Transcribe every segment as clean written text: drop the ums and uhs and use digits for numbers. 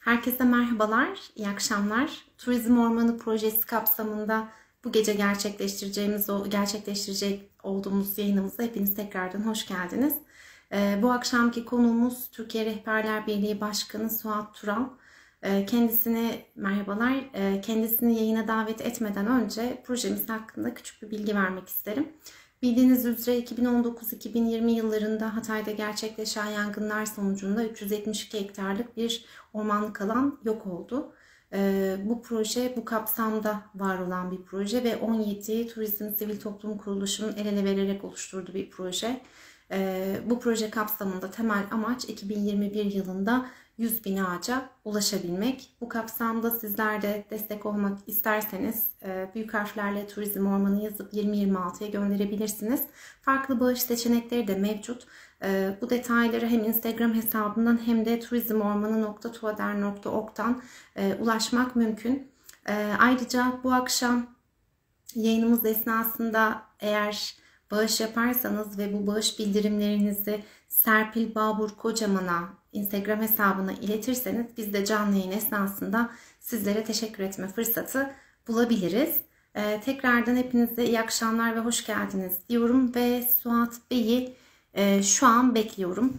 Herkese merhabalar, iyi akşamlar. Turizm Ormanı projesi kapsamında bu gece gerçekleştirecek olduğumuz yayınımıza hepiniz tekrardan hoş geldiniz. Bu akşamki konuğumuz Türkiye Rehberler Birliği Başkanı Suat Tural. Kendisine merhabalar. Kendisini yayına davet etmeden önce projemiz hakkında küçük bir bilgi vermek isterim. Bildiğiniz üzere 2019-2020 yıllarında Hatay'da gerçekleşen yangınlar sonucunda 372 hektarlık bir ormanlık alan yok oldu. Bu proje bu kapsamda var olan bir proje ve 17 turizm sivil toplum kuruluşunun el ele vererek oluşturduğu bir proje. Bu proje kapsamında temel amaç 2021 yılında 100 bin ağaca ulaşabilmek. Bu kapsamda sizler de destek olmak isterseniz büyük harflerle Turizm Ormanı yazıp 2026'ya gönderebilirsiniz. Farklı bağış seçenekleri de mevcut. Bu detayları hem Instagram hesabından hem de turizmormanı.tuader.org'dan ulaşmak mümkün. Ayrıca bu akşam yayınımız esnasında eğer bağış yaparsanız ve bu bağış bildirimlerinizi Serpil Babur Kocaman'a Instagram hesabına iletirseniz biz de canlı yayın esnasında sizlere teşekkür etme fırsatı bulabiliriz. Tekrardan hepinize iyi akşamlar ve hoş geldiniz diyorum ve Suat Bey'i şu an bekliyorum.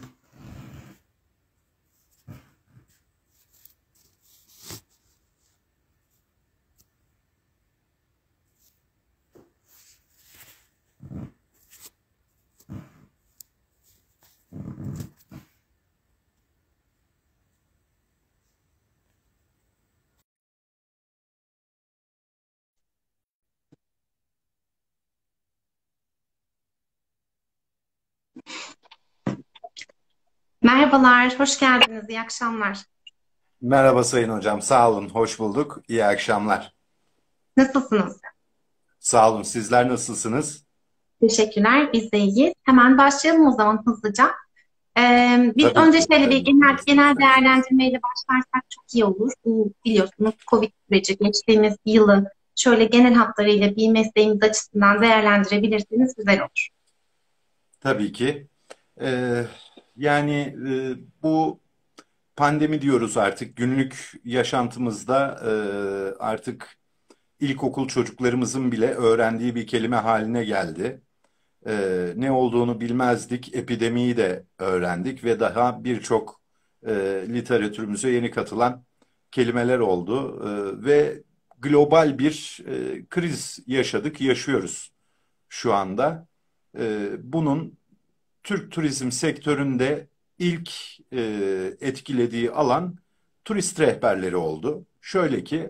Merhabalar, hoş geldiniz, iyi akşamlar. Merhaba Sayın Hocam, sağ olun, hoş bulduk. İyi akşamlar. Nasılsınız? Sağ olun, sizler nasılsınız? Teşekkürler, biz de iyiyiz. Hemen başlayalım o zaman hızlıca. Biz Tabii önce ki, şöyle bir tabii ki genel isterseniz. değerlendirmeyle başlarsak çok iyi olur. Bu biliyorsunuz Covid süreci geçtiğimiz yılı şöyle genel hatlarıyla bir mesleğimiz açısından değerlendirebilirseniz güzel olur. Tabii ki. Ee, yani bu pandemi diyoruz artık günlük yaşantımızda artık ilkokul çocuklarımızın bile öğrendiği bir kelime haline geldi. Ne olduğunu bilmezdik, epidemiyi de öğrendik ve daha birçok literatürümüze yeni katılan kelimeler oldu. Ve global bir kriz yaşadık, yaşıyoruz şu anda. Bunun Türk turizm sektöründe ilk etkilediği alan turist rehberleri oldu. Şöyle ki,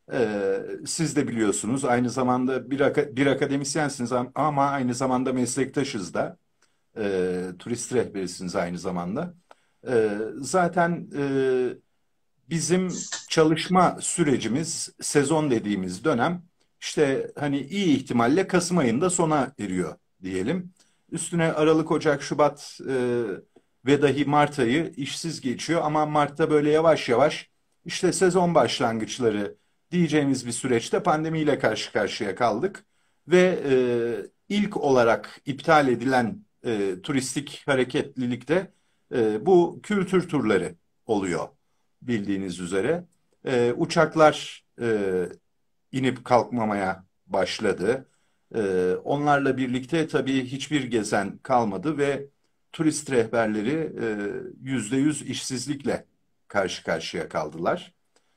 siz de biliyorsunuz aynı zamanda bir akademisyensiniz ama aynı zamanda meslektaşız da. Turist rehberisiniz aynı zamanda. Zaten bizim çalışma sürecimiz sezon dediğimiz dönem işte hani iyi ihtimalle Kasım ayında sona eriyor diyelim. Üstüne Aralık, Ocak, Şubat ve dahi Mart ayı işsiz geçiyor ama Mart'ta böyle yavaş yavaş işte sezon başlangıçları diyeceğimiz bir süreçte pandemiyle karşı karşıya kaldık ve ilk olarak iptal edilen turistik hareketlilikte bu kültür turları oluyor bildiğiniz üzere. Uçaklar inip kalkmamaya başladı. Onlarla birlikte tabii hiçbir gezen kalmadı ve turist rehberleri %100 işsizlikle karşı karşıya kaldılar.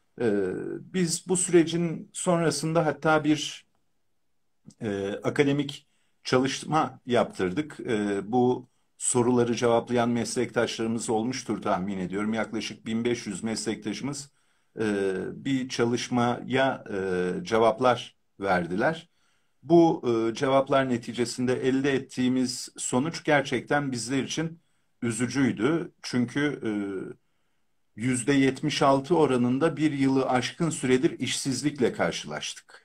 Biz bu sürecin sonrasında hatta bir akademik çalışma yaptırdık. Bu soruları cevaplayan meslektaşlarımız olmuştur tahmin ediyorum. Yaklaşık 1500 meslektaşımız bir çalışmaya cevaplar verdiler. Bu cevaplar neticesinde elde ettiğimiz sonuç gerçekten bizler için üzücüydü. Çünkü %76 oranında bir yılı aşkın süredir işsizlikle karşılaştık.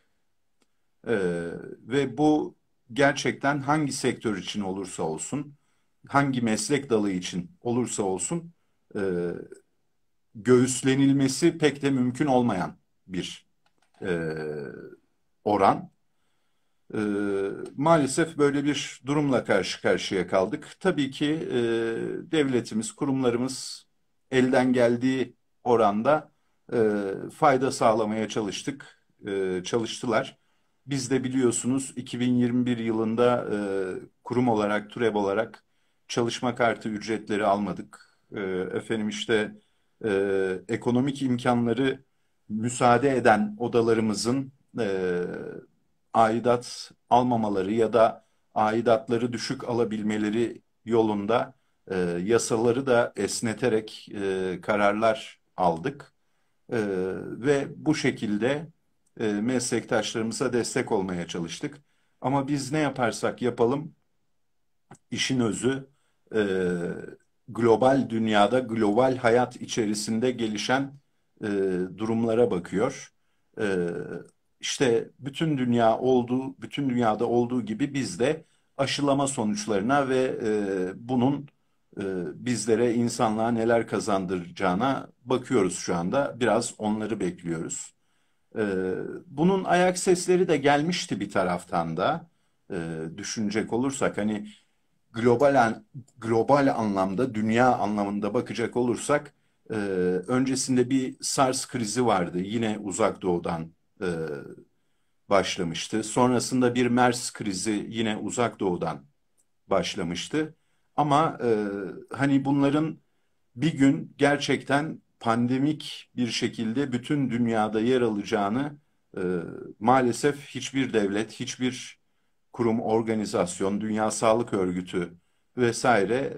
Ve bu gerçekten hangi sektör için olursa olsun, hangi meslek dalı için olursa olsun e, göğüslenilmesi pek de mümkün olmayan bir e, oran. E, Maalesef böyle bir durumla karşı karşıya kaldık. Tabii ki devletimiz, kurumlarımız elden geldiği oranda fayda sağlamaya çalıştılar. Biz de biliyorsunuz 2021 yılında kurum olarak, TÜREB olarak çalışma kartı ücretleri almadık. Efendim işte ekonomik imkanları müsaade eden odalarımızın aidat almamaları ya da aidatları düşük alabilmeleri yolunda yasaları da esneterek kararlar aldık. Ve bu şekilde meslektaşlarımıza destek olmaya çalıştık. Ama biz ne yaparsak yapalım, işin özü e, global dünyada, global hayat içerisinde gelişen e, durumlara bakıyor. E, işte bütün dünyada olduğu gibi biz de aşılama sonuçlarına ve bunun bizlere, insanlığa neler kazandıracağına bakıyoruz şu anda. Biraz onları bekliyoruz. Bunun ayak sesleri de gelmişti bir taraftan da. Düşünecek olursak hani global anlamda, dünya anlamında bakacak olursak öncesinde bir SARS krizi vardı. Yine Uzak Doğu'dan e, başlamıştı. Sonrasında bir MERS krizi yine Uzak Doğu'dan başlamıştı. Ama hani bunların bir gün gerçekten pandemik bir şekilde bütün dünyada yer alacağını e, maalesef hiçbir devlet, hiçbir kurum, organizasyon, Dünya Sağlık Örgütü vesaire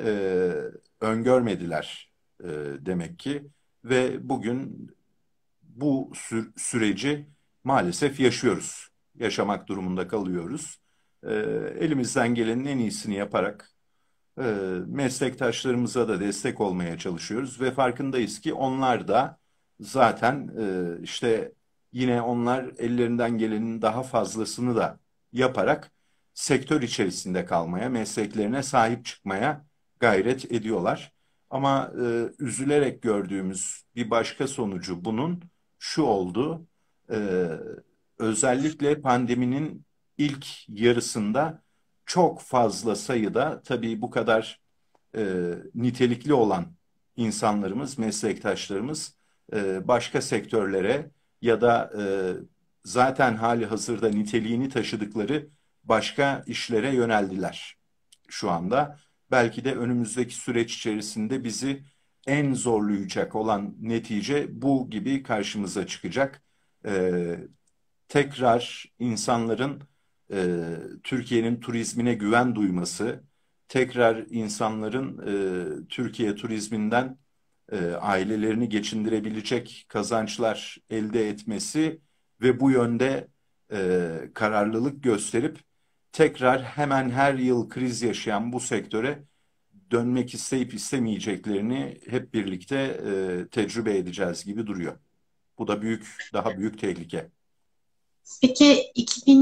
öngörmediler demek ki. Ve bugün bu süreci maalesef yaşıyoruz. Yaşamak durumunda kalıyoruz. E, Elimizden gelenin en iyisini yaparak e, meslektaşlarımıza da destek olmaya çalışıyoruz ve farkındayız ki onlar da zaten işte yine onlar ellerinden gelenin daha fazlasını da yaparak sektör içerisinde kalmaya, mesleklerine sahip çıkmaya gayret ediyorlar. Ama üzülerek gördüğümüz bir başka sonucu bunun şu oldu. E, Özellikle pandeminin ilk yarısında çok fazla sayıda tabii bu kadar nitelikli olan insanlarımız, meslektaşlarımız başka sektörlere ya da zaten hali hazırda niteliğini taşıdıkları başka işlere yöneldiler şu anda. Belki de önümüzdeki süreç içerisinde bizi en zorlayacak olan netice bu gibi karşımıza çıkacak. E, Tekrar insanların Türkiye'nin turizmine güven duyması, tekrar insanların Türkiye turizminden ailelerini geçindirebilecek kazançlar elde etmesi ve bu yönde kararlılık gösterip tekrar hemen her yıl kriz yaşayan bu sektöre dönmek isteyip istemeyeceklerini hep birlikte tecrübe edeceğiz gibi duruyor. Bu da daha büyük tehlike. Peki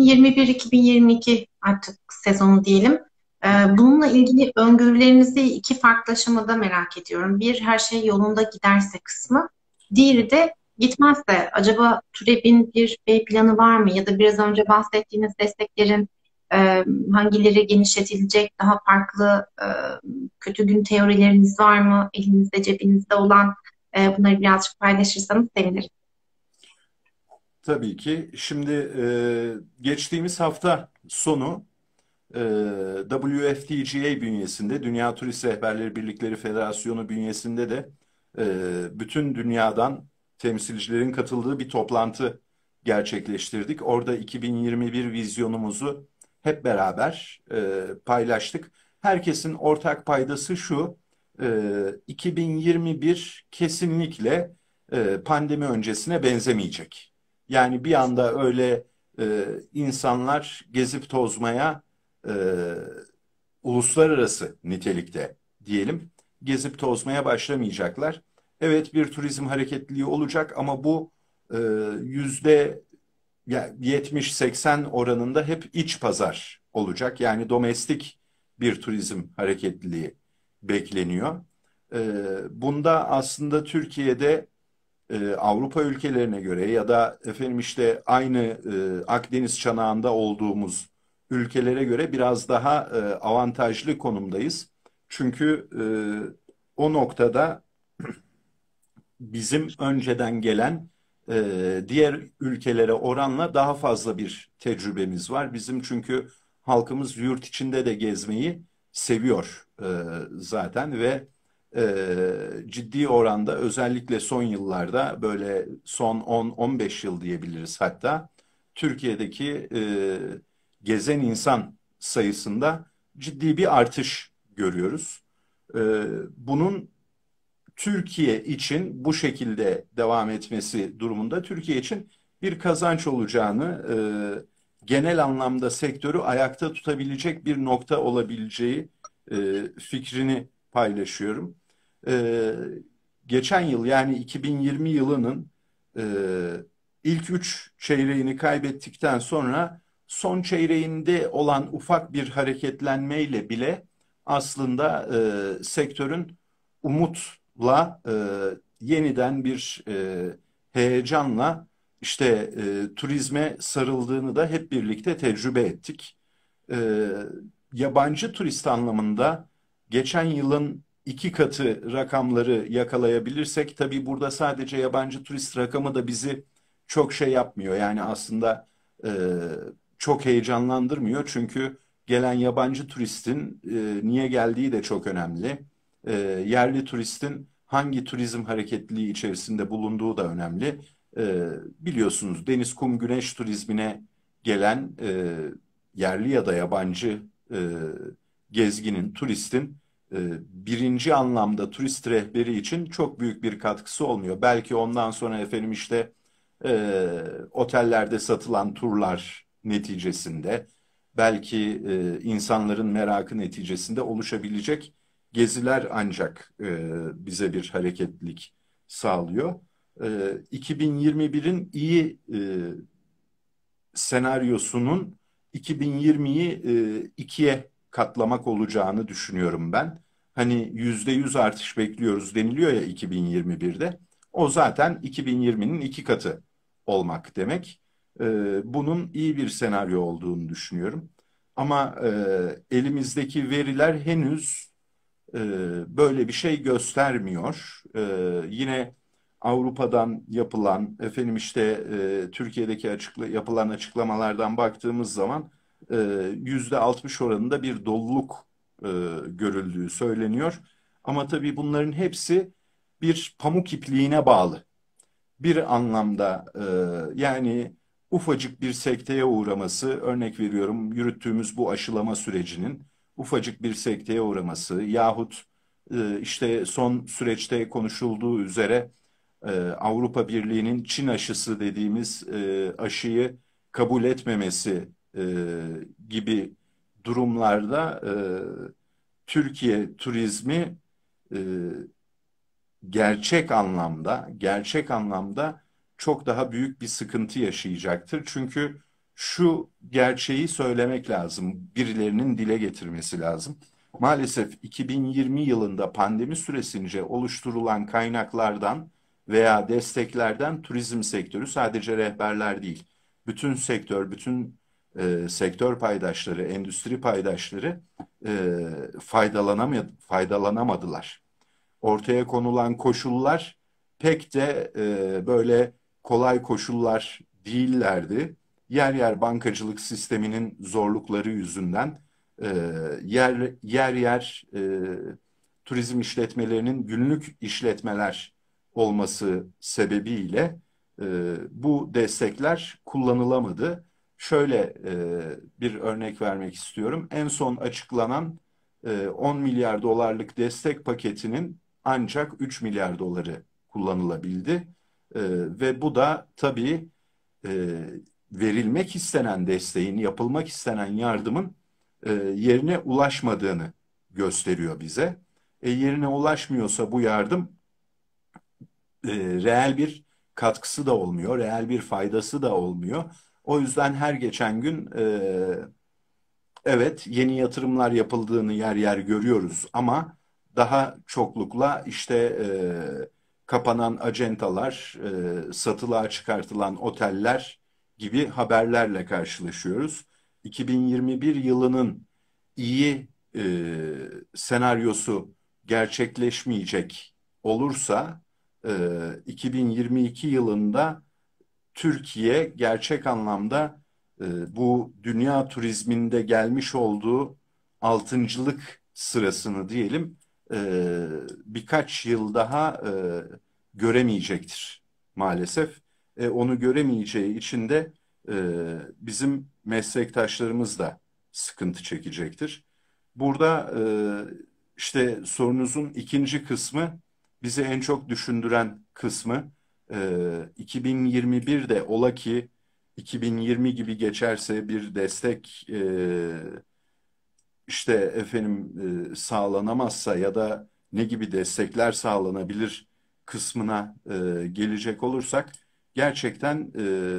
2021-2022 artık sezonu diyelim. Bununla ilgili öngörülerinizi iki farklı aşamada merak ediyorum. Bir, her şey yolunda giderse kısmı. Diğeri de gitmezse acaba TÜREB'in bir B planı var mı? Ya da biraz önce bahsettiğiniz desteklerin hangileri genişletilecek, daha farklı kötü gün teorileriniz var mı? Elinizde, cebinizde olan bunları birazcık paylaşırsanız sevinirim. Tabii ki. Şimdi geçtiğimiz hafta sonu e, WFTGA bünyesinde, Dünya Turist Rehberleri Birlikleri Federasyonu bünyesinde de bütün dünyadan temsilcilerin katıldığı bir toplantı gerçekleştirdik. Orada 2021 vizyonumuzu hep beraber paylaştık. Herkesin ortak paydası şu: 2021 kesinlikle pandemi öncesine benzemeyecek. Yani bir anda öyle insanlar gezip tozmaya e, uluslararası nitelikte diyelim gezip tozmaya başlamayacaklar. Evet, bir turizm hareketliliği olacak ama bu e, yüzde 70-80 oranında hep iç pazar olacak. Yani domestik bir turizm hareketliliği bekleniyor. Bunda aslında Türkiye'de Avrupa ülkelerine göre ya da efendim işte aynı Akdeniz çanağında olduğumuz ülkelere göre biraz daha avantajlı konumdayız. Çünkü o noktada bizim önceden gelen diğer ülkelere oranla daha fazla bir tecrübemiz var. Bizim çünkü halkımız yurt içinde de gezmeyi seviyor zaten ve ciddi oranda özellikle son yıllarda böyle son 10-15 yıl diyebiliriz hatta Türkiye'deki gezen insan sayısında ciddi bir artış görüyoruz. Bunun Türkiye için bu şekilde devam etmesi durumunda Türkiye için bir kazanç olacağını, genel anlamda sektörü ayakta tutabilecek bir nokta olabileceği fikrini paylaşıyorum. E, Geçen yıl yani 2020 yılının e, ilk 3 çeyreğini kaybettikten sonra son çeyreğinde olan ufak bir hareketlenmeyle bile aslında sektörün umutla yeniden bir heyecanla işte turizme sarıldığını da hep birlikte tecrübe ettik. E, Yabancı turist anlamında geçen yılın 2 katı rakamları yakalayabilirsek tabii burada sadece yabancı turist rakamı da bizi çok şey yapmıyor. Yani aslında e, çok heyecanlandırmıyor çünkü gelen yabancı turistin niye geldiği de çok önemli. Yerli turistin hangi turizm hareketliliği içerisinde bulunduğu da önemli. Biliyorsunuz deniz, kum, güneş turizmine gelen yerli ya da yabancı gezginin, turistin birinci anlamda turist rehberi için çok büyük bir katkısı olmuyor. Belki ondan sonra efendim işte otellerde satılan turlar neticesinde, belki insanların merakı neticesinde oluşabilecek geziler ancak bize bir hareketlilik sağlıyor. 2021'in iyi senaryosunun 2020'yi ikiye katlamak olacağını düşünüyorum ben. Hani %100 artış bekliyoruz deniliyor ya 2021'de. O zaten 2020'nin 2 katı olmak demek. Bunun iyi bir senaryo olduğunu düşünüyorum. Ama elimizdeki veriler henüz böyle bir şey göstermiyor. Yine Avrupa'dan yapılan, efendim işte Türkiye'deki yapılan açıklamalardan baktığımız zaman %60 oranında bir doluluk görüldüğü söyleniyor. Ama tabii bunların hepsi bir pamuk ipliğine bağlı. Bir anlamda yani ufacık bir sekteye uğraması, örnek veriyorum yürüttüğümüz bu aşılama sürecinin ufacık bir sekteye uğraması yahut işte son süreçte konuşulduğu üzere Avrupa Birliği'nin Çin aşısı dediğimiz aşıyı kabul etmemesi gibi durumlarda Türkiye turizmi e, gerçek anlamda çok daha büyük bir sıkıntı yaşayacaktır. Çünkü şu gerçeği söylemek lazım, birilerinin dile getirmesi lazım. Maalesef 2020 yılında pandemi süresince oluşturulan kaynaklardan veya desteklerden turizm sektörü sadece rehberler değil, bütün sektör, bütün sektör paydaşları, endüstri paydaşları faydalanamadılar. Ortaya konulan koşullar pek de böyle kolay koşullar değillerdi. Yer yer bankacılık sisteminin zorlukları yüzünden e, yer yer turizm işletmelerinin günlük işletmeler olması sebebiyle bu destekler kullanılamadı. Şöyle bir örnek vermek istiyorum. En son açıklanan 10 milyar dolarlık destek paketinin ancak 3 milyar doları kullanılabildi. Ve bu da tabii e, verilmek istenen desteğin, yapılmak istenen yardımın yerine ulaşmadığını gösteriyor bize. Yerine ulaşmıyorsa bu yardım reel bir katkısı da olmuyor, reel bir faydası da olmuyor. O yüzden her geçen gün evet, yeni yatırımlar yapıldığını yer yer görüyoruz ama daha çoklukla işte kapanan acentalar, satılığa çıkartılan oteller gibi haberlerle karşılaşıyoruz. 2021 yılının iyi senaryosu gerçekleşmeyecek olursa 2022 yılında Türkiye gerçek anlamda bu dünya turizminde gelmiş olduğu altıncılık sırasını diyelim birkaç yıl daha göremeyecektir maalesef. Onu göremeyeceği için de bizim meslektaşlarımız da sıkıntı çekecektir. Burada işte sorunuzun ikinci kısmı bizi en çok düşündüren kısmı 2021'de ola ki 2020 gibi geçerse bir destek işte efendim sağlanamazsa ya da ne gibi destekler sağlanabilir kısmına gelecek olursak gerçekten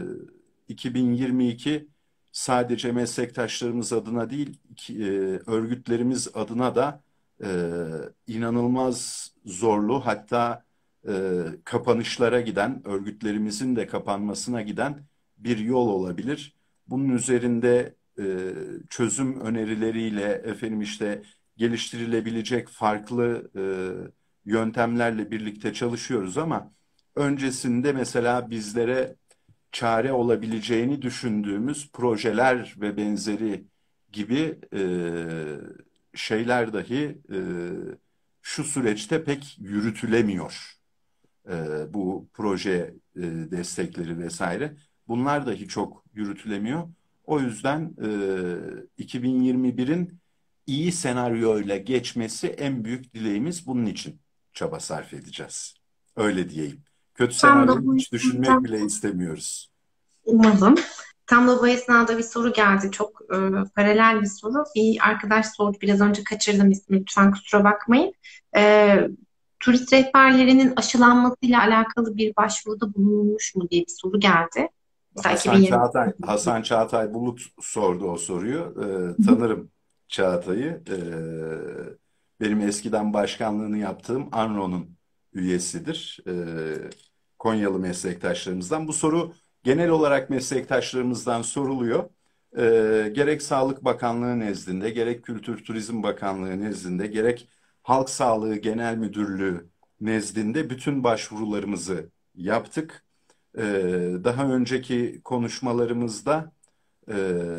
2022 sadece meslektaşlarımız adına değil örgütlerimiz adına da e, inanılmaz zorlu hatta kapanışlara giden örgütlerimizin de kapanmasına giden bir yol olabilir. Bunun üzerinde çözüm önerileriyle efendim işte geliştirilebilecek farklı yöntemlerle birlikte çalışıyoruz ama öncesinde mesela bizlere çare olabileceğini düşündüğümüz projeler ve benzeri gibi şeyler dahi şu süreçte pek yürütülemiyor. Bu proje destekleri vesaire. Bunlar dahi çok yürütülemiyor. O yüzden 2021'in iyi senaryoyla geçmesi en büyük dileğimiz, bunun için çaba sarf edeceğiz. Öyle diyeyim. Kötü Tam da senaryoyu bu hiç düşünmek esnada bile istemiyoruz. umarım. Tam da bu esnada bir soru geldi. Çok paralel bir soru. Bir arkadaş sordu. Biraz önce kaçırdım ismini. Lütfen kusura bakmayın. E, Turist rehberlerinin aşılanmasıyla alakalı bir başvuruda bulunmuş mu diye bir soru geldi. Mesela 2020. Hasan Çağatay Bulut sordu o soruyu. Tanırım Çağatay'ı. Benim eskiden başkanlığını yaptığım ANRO'nun üyesidir. Konyalı meslektaşlarımızdan. Bu soru genel olarak meslektaşlarımızdan soruluyor. Gerek Sağlık Bakanlığı nezdinde, gerek Kültür Turizm Bakanlığı nezdinde, gerek Halk Sağlığı Genel Müdürlüğü nezdinde bütün başvurularımızı yaptık. Daha önceki konuşmalarımızda e,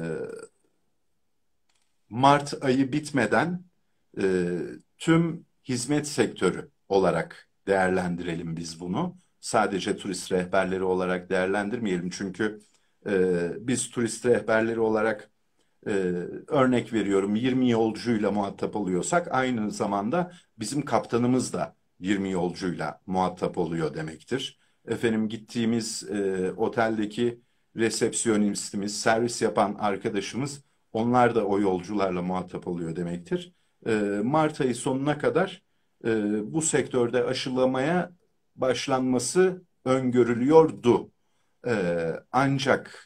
Mart ayı bitmeden e, tüm hizmet sektörü olarak değerlendirelim biz bunu. Sadece turist rehberleri olarak değerlendirmeyelim. Çünkü biz turist rehberleri olarak e, örnek veriyorum 20 yolcuyla muhatap oluyorsak aynı zamanda bizim kaptanımız da 20 yolcuyla muhatap oluyor demektir. Efendim gittiğimiz oteldeki resepsiyonistimiz, servis yapan arkadaşımız, onlar da o yolcularla muhatap oluyor demektir. Mart ayı sonuna kadar bu sektörde aşılamaya başlanması öngörülüyordu. Ancak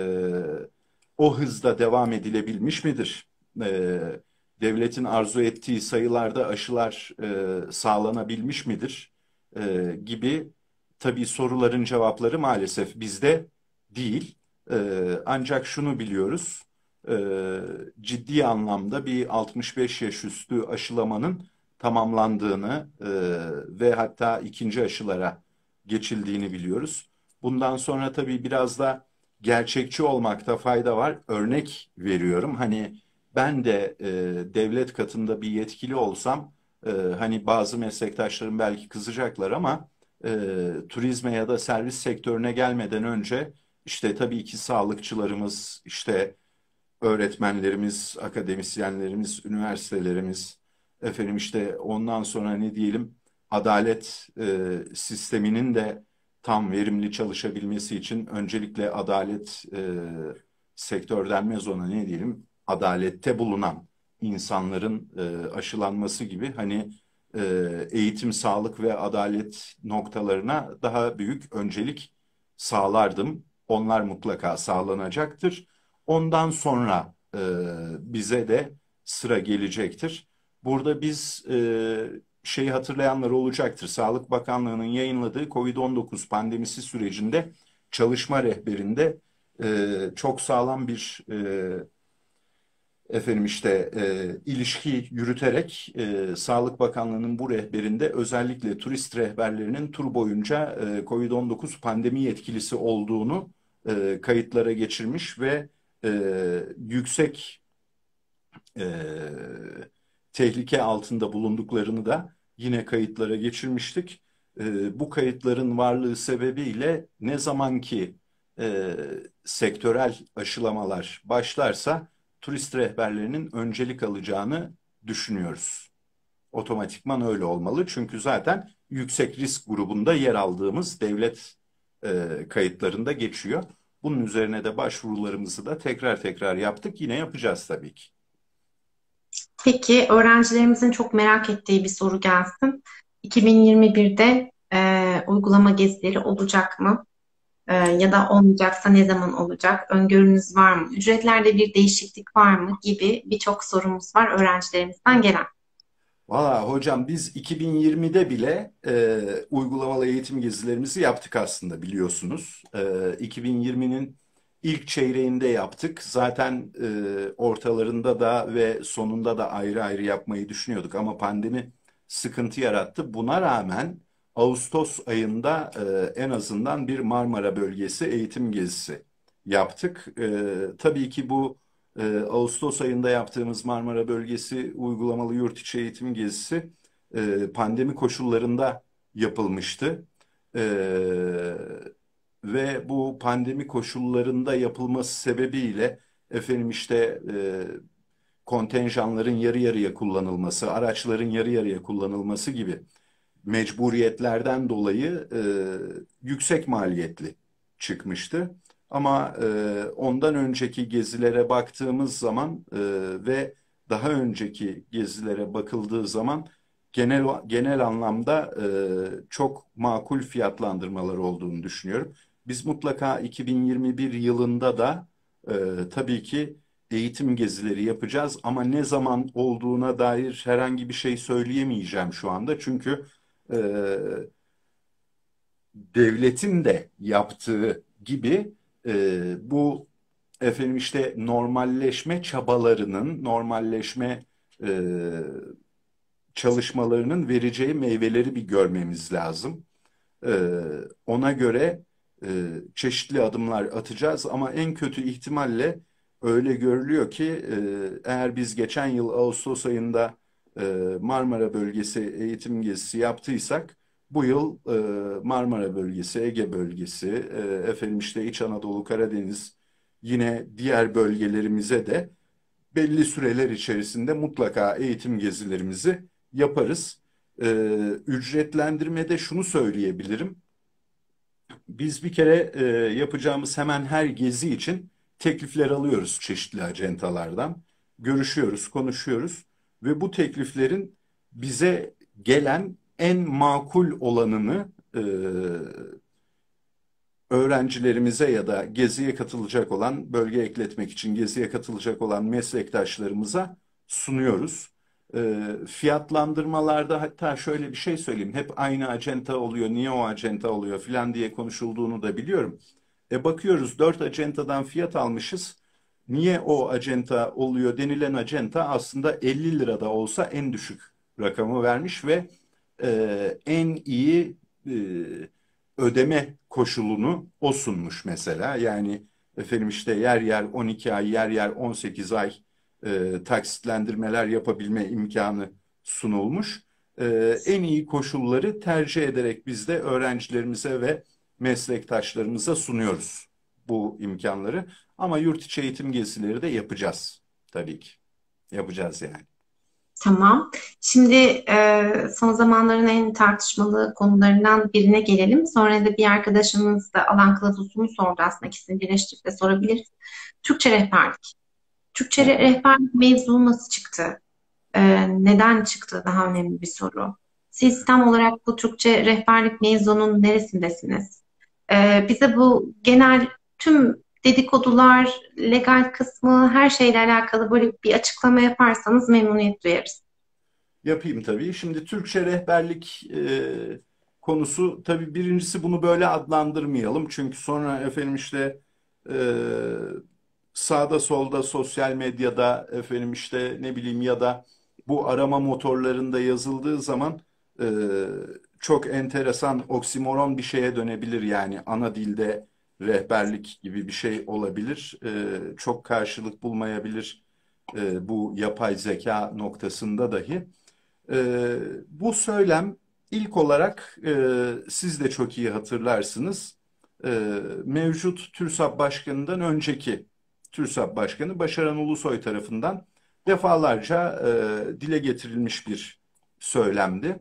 o hızda devam edilebilmiş midir? Devletin arzu ettiği sayılarda aşılar sağlanabilmiş midir? Gibi tabii soruların cevapları maalesef bizde değil. Ancak şunu biliyoruz, ciddi anlamda bir 65 yaş üstü aşılamanın tamamlandığını ve hatta ikinci aşılara geçildiğini biliyoruz. Bundan sonra tabii biraz da gerçekçi olmakta fayda var. Örnek veriyorum. Hani ben de devlet katında bir yetkili olsam hani bazı meslektaşlarım belki kızacaklar ama turizme ya da servis sektörüne gelmeden önce işte tabii ki sağlıkçılarımız, işte öğretmenlerimiz, akademisyenlerimiz, üniversitelerimiz, efendim işte ondan sonra ne diyelim adalet sisteminin de tam verimli çalışabilmesi için öncelikle adalet sektör denmez ona, ne diyelim, adalette bulunan insanların aşılanması gibi hani eğitim, sağlık ve adalet noktalarına daha büyük öncelik sağlardım. Onlar mutlaka sağlanacaktır. Ondan sonra bize de sıra gelecektir. Burada biz şeyi hatırlayanlar olacaktır. Sağlık Bakanlığı'nın yayınladığı COVID-19 pandemisi sürecinde çalışma rehberinde çok sağlam bir Efendim işte ilişki yürüterek Sağlık Bakanlığı'nın bu rehberinde özellikle turist rehberlerinin tur boyunca COVID-19 pandemi yetkilisi olduğunu kayıtlara geçirmiş ve yüksek e, tehlike altında bulunduklarını da yine kayıtlara geçirmiştik. Bu kayıtların varlığı sebebiyle ne zaman ki e, sektörel aşılamalar başlarsa turist rehberlerinin öncelik alacağını düşünüyoruz. Otomatikman öyle olmalı. Çünkü zaten yüksek risk grubunda yer aldığımız devlet kayıtlarında geçiyor. Bunun üzerine de başvurularımızı da tekrar tekrar yaptık. Yine yapacağız tabii ki. Peki öğrencilerimizin çok merak ettiği bir soru gelsin. 2021'de uygulama gezileri olacak mı? Ya da olmayacaksa ne zaman olacak? Öngörünüz var mı? Ücretlerde bir değişiklik var mı? Gibi birçok sorumuz var öğrencilerimizden gelen. Valla hocam biz 2020'de bile uygulamalı eğitim gezilerimizi yaptık aslında biliyorsunuz. 2020'nin ilk çeyreğinde yaptık. Zaten ortalarında da ve sonunda da ayrı ayrı yapmayı düşünüyorduk ama pandemi sıkıntı yarattı. Buna rağmen Ağustos ayında en azından bir Marmara bölgesi eğitim gezisi yaptık. Tabii ki bu Ağustos ayında yaptığımız Marmara Bölgesi uygulamalı yurt içi eğitim gezisi pandemi koşullarında yapılmıştı. E, Ve bu pandemi koşullarında yapılması sebebiyle efendim işte kontenjanların yarı yarıya kullanılması, araçların yarı yarıya kullanılması gibi mecburiyetlerden dolayı yüksek maliyetli çıkmıştı. Ama ondan önceki gezilere baktığımız zaman ve daha önceki gezilere bakıldığı zaman genel anlamda çok makul fiyatlandırmalar olduğunu düşünüyorum. Biz mutlaka 2021 yılında da tabii ki eğitim gezileri yapacağız ama ne zaman olduğuna dair herhangi bir şey söyleyemeyeceğim şu anda. Çünkü e, devletin de yaptığı gibi bu efendim işte normalleşme çabalarının, normalleşme e, çalışmalarının vereceği meyveleri bir görmemiz lazım. Ona göre çeşitli adımlar atacağız ama en kötü ihtimalle öyle görülüyor ki eğer biz geçen yıl Ağustos ayında Marmara Bölgesi eğitim gezisi yaptıysak bu yıl Marmara Bölgesi, Ege Bölgesi, efendim işte İç Anadolu, Karadeniz yine diğer bölgelerimize de belli süreler içerisinde mutlaka eğitim gezilerimizi yaparız. Ücretlendirmede şunu söyleyebilirim. Biz bir kere yapacağımız hemen her gezi için teklifler alıyoruz çeşitli acentalardan. Görüşüyoruz, konuşuyoruz ve bu tekliflerin bize gelen en makul olanını öğrencilerimize ya da geziye katılacak olan, bölge ekletmek için geziye katılacak olan meslektaşlarımıza sunuyoruz. Fiyatlandırmalarda hatta şöyle bir şey söyleyeyim. Hep aynı acenta oluyor, niye o acenta oluyor filan diye konuşulduğunu da biliyorum. Bakıyoruz 4 acentadan fiyat almışız. Niye o acenta oluyor denilen acenta aslında 50 lirada olsa en düşük rakamı vermiş ve en iyi ödeme koşulunu o sunmuş mesela. Yani efendim işte yer yer 12 ay, yer yer 18 ay taksitlendirmeler yapabilme imkanı sunulmuş. En iyi koşulları tercih ederek biz de öğrencilerimize ve meslektaşlarımıza sunuyoruz bu imkanları. Ama yurt içi eğitim gezileri de yapacağız tabii ki. Yapacağız yani. Tamam. Şimdi son zamanların en tartışmalı konularından birine gelelim. Sonra da bir arkadaşımız da alan kılavuzunu sordu aslında ikisini birleştirip de sorabiliriz. Türkçe rehberlik. Türkçe rehberlik mevzu nasıl çıktı? Neden çıktı? Daha önemli bir soru. Siz tam olarak bu Türkçe rehberlik mevzunun neresindesiniz? Bize bu genel tüm dedikodular, legal kısmı, her şeyle alakalı böyle bir açıklama yaparsanız memnuniyet duyarız. Yapayım tabii. Şimdi Türkçe rehberlik konusu tabii birincisi bunu böyle adlandırmayalım. Çünkü sonra efendim işte e, sağda solda sosyal medyada efendim işte ne bileyim ya da bu arama motorlarında yazıldığı zaman e, çok enteresan oksimoron bir şeye dönebilir. Yani ana dilde rehberlik gibi bir şey olabilir. Çok karşılık bulmayabilir bu yapay zeka noktasında dahi. Bu söylem ilk olarak siz de çok iyi hatırlarsınız. Mevcut TÜRSAP Başkanı'ndan önceki TÜRSAP Başkanı Başaran Ulusoy tarafından defalarca dile getirilmiş bir söylemdi.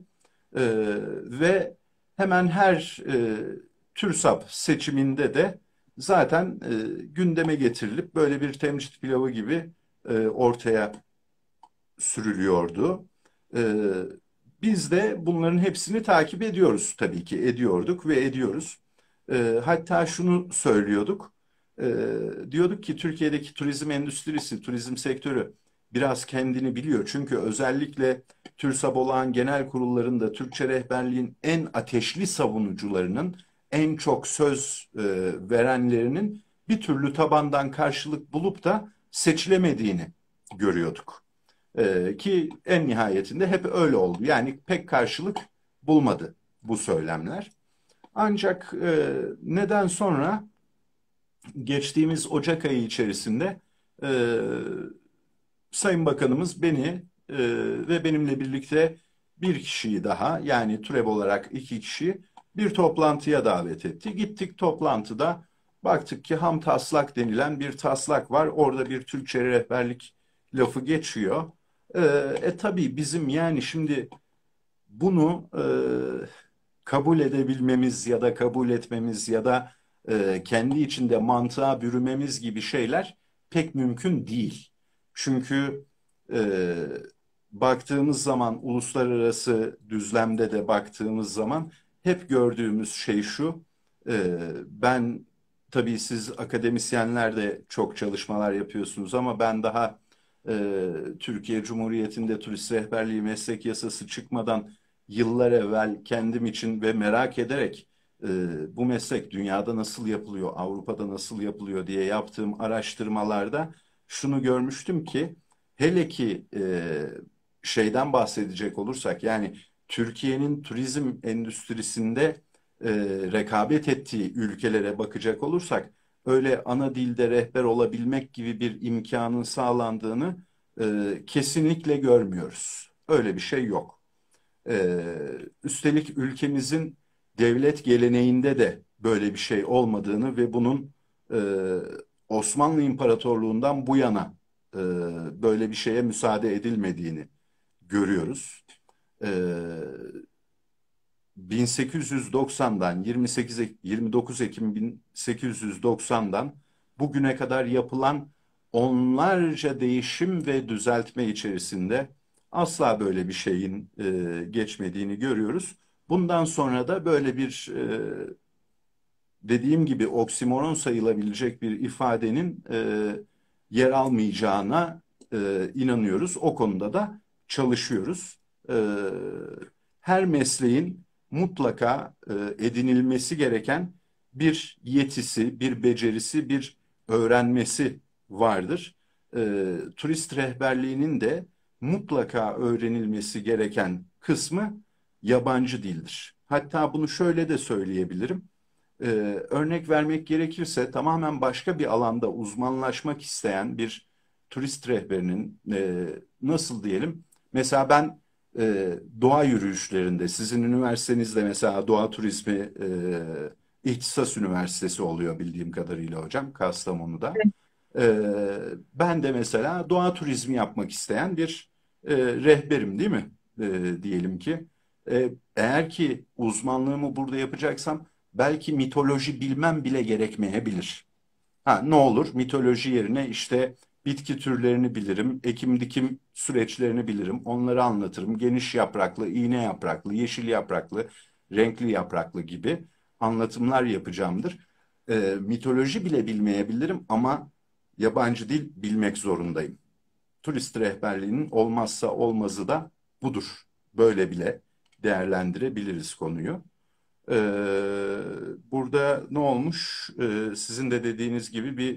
Ve hemen her TÜRSAP seçiminde de zaten gündeme getirilip böyle bir temcit pilavı gibi ortaya sürülüyordu. Ee, Biz de bunların hepsini takip ediyoruz tabii ki ediyorduk ve ediyoruz. Hatta şunu söylüyorduk. Diyorduk ki Türkiye'deki turizm endüstrisi, turizm sektörü biraz kendini biliyor. Çünkü özellikle TÜRSAB olağan genel kurullarında Türkçe rehberliğin en ateşli savunucularının, en çok söz verenlerinin bir türlü tabandan karşılık bulup da seçilemediğini görüyorduk. Ki en nihayetinde hep öyle oldu. Yani pek karşılık bulmadı bu söylemler. Ancak neden sonra geçtiğimiz Ocak ayı içerisinde e, Sayın Bakanımız beni ve benimle birlikte bir kişiyi daha yani türev olarak iki kişi bir toplantıya davet etti. Gittik toplantıda baktık ki ham taslak denilen bir taslak var. Orada bir Türkçe rehberlik lafı geçiyor. E, tabii bizim yani şimdi bunu kabul edebilmemiz ya da kabul etmemiz ya da kendi içinde mantığa bürümemiz gibi şeyler pek mümkün değil. Çünkü e, baktığımız zaman uluslararası düzlemde de baktığımız zaman hep gördüğümüz şey şu. Ben tabii siz akademisyenler de çok çalışmalar yapıyorsunuz ama ben daha Türkiye Cumhuriyeti'nde turist rehberliği meslek yasası çıkmadan yıllar evvel kendim için ve merak ederek bu meslek dünyada nasıl yapılıyor, Avrupa'da nasıl yapılıyor diye yaptığım araştırmalarda şunu görmüştüm ki hele ki şeyden bahsedecek olursak yani Türkiye'nin turizm endüstrisinde e, rekabet ettiği ülkelere bakacak olursak öyle ana dilde rehber olabilmek gibi bir imkanın sağlandığını kesinlikle görmüyoruz. Öyle bir şey yok. Üstelik ülkemizin devlet geleneğinde de böyle bir şey olmadığını ve bunun e, Osmanlı İmparatorluğundan bu yana e, böyle bir şeye müsaade edilmediğini görüyoruz. E, 1890'dan 29 Ekim 1890'dan bugüne kadar yapılan onlarca değişim ve düzeltme içerisinde asla böyle bir şeyin geçmediğini görüyoruz. Bundan sonra da böyle bir dediğim gibi oksimoron sayılabilecek bir ifadenin yer almayacağına inanıyoruz. O konuda da çalışıyoruz. E, Her mesleğin mutlaka edinilmesi gereken bir yetisi, bir becerisi, bir öğrenmesi vardır. Turist rehberliğinin de mutlaka öğrenilmesi gereken kısmı yabancı dildir. Hatta bunu şöyle de söyleyebilirim. Ee, Örnek vermek gerekirse tamamen başka bir alanda uzmanlaşmak isteyen bir turist rehberinin nasıl diyelim? Mesela ben doğa yürüyüşlerinde sizin üniversitenizde mesela doğa turizmi İhtisas Üniversitesi oluyor bildiğim kadarıyla hocam Kastamonu'da. Ben de mesela doğa turizmi yapmak isteyen bir rehberim değil mi? Diyelim ki. Eğer ki uzmanlığımı burada yapacaksam belki mitoloji bilmem bile gerekmeyebilir. Ha, ne olur? Mitoloji yerine işte bitki türlerini bilirim, ekim dikim süreçlerini bilirim, onları anlatırım. Geniş yapraklı, iğne yapraklı, yeşil yapraklı, renkli yapraklı gibi anlatımlar yapacağımdır. Mitoloji bile bilmeyebilirim ama yabancı dil bilmek zorundayım. Turist rehberliğinin olmazsa olmazı da budur. Böyle bile değerlendirebiliriz konuyu. Burada ne olmuş? Sizin de dediğiniz gibi bir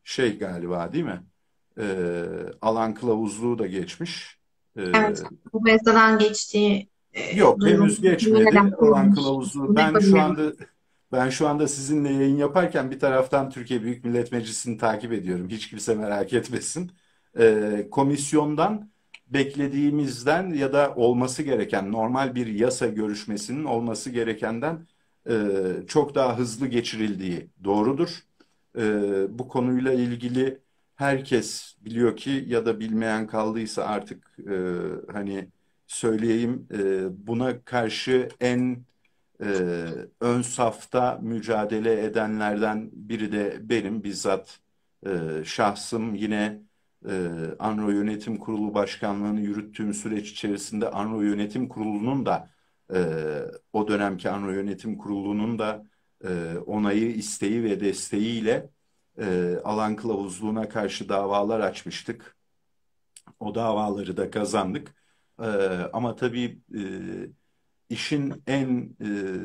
şey galiba değil mi? Alan kılavuzluğu da geçmiş. Evet, bu yasadan geçtiği Yok, henüz duyulmuş. geçmedi Neden alan kurulmuş? kılavuzu. Bunu yapabilirim. Ben şu anda sizinle yayın yaparken bir taraftan Türkiye Büyük Millet Meclisi'ni takip ediyorum. Hiç kimse merak etmesin. Komisyondan beklediğimizden ya da olması gereken normal bir yasa görüşmesinin olması gerekenden çok daha hızlı geçirildiği doğrudur. Bu konuyla ilgili herkes biliyor ki ya da bilmeyen kaldıysa artık hani söyleyeyim, buna karşı en e, ön safta mücadele edenlerden biri de benim bizzat şahsım. Yine Anro Yönetim Kurulu Başkanlığı'nı yürüttüğüm süreç içerisinde Anro Yönetim Kurulu'nun da e, o dönemki Anro Yönetim Kurulu'nun da onayı, isteği ve desteğiyle alan kılavuzluğuna karşı davalar açmıştık. O davaları da kazandık. Ee, Ama tabii işin en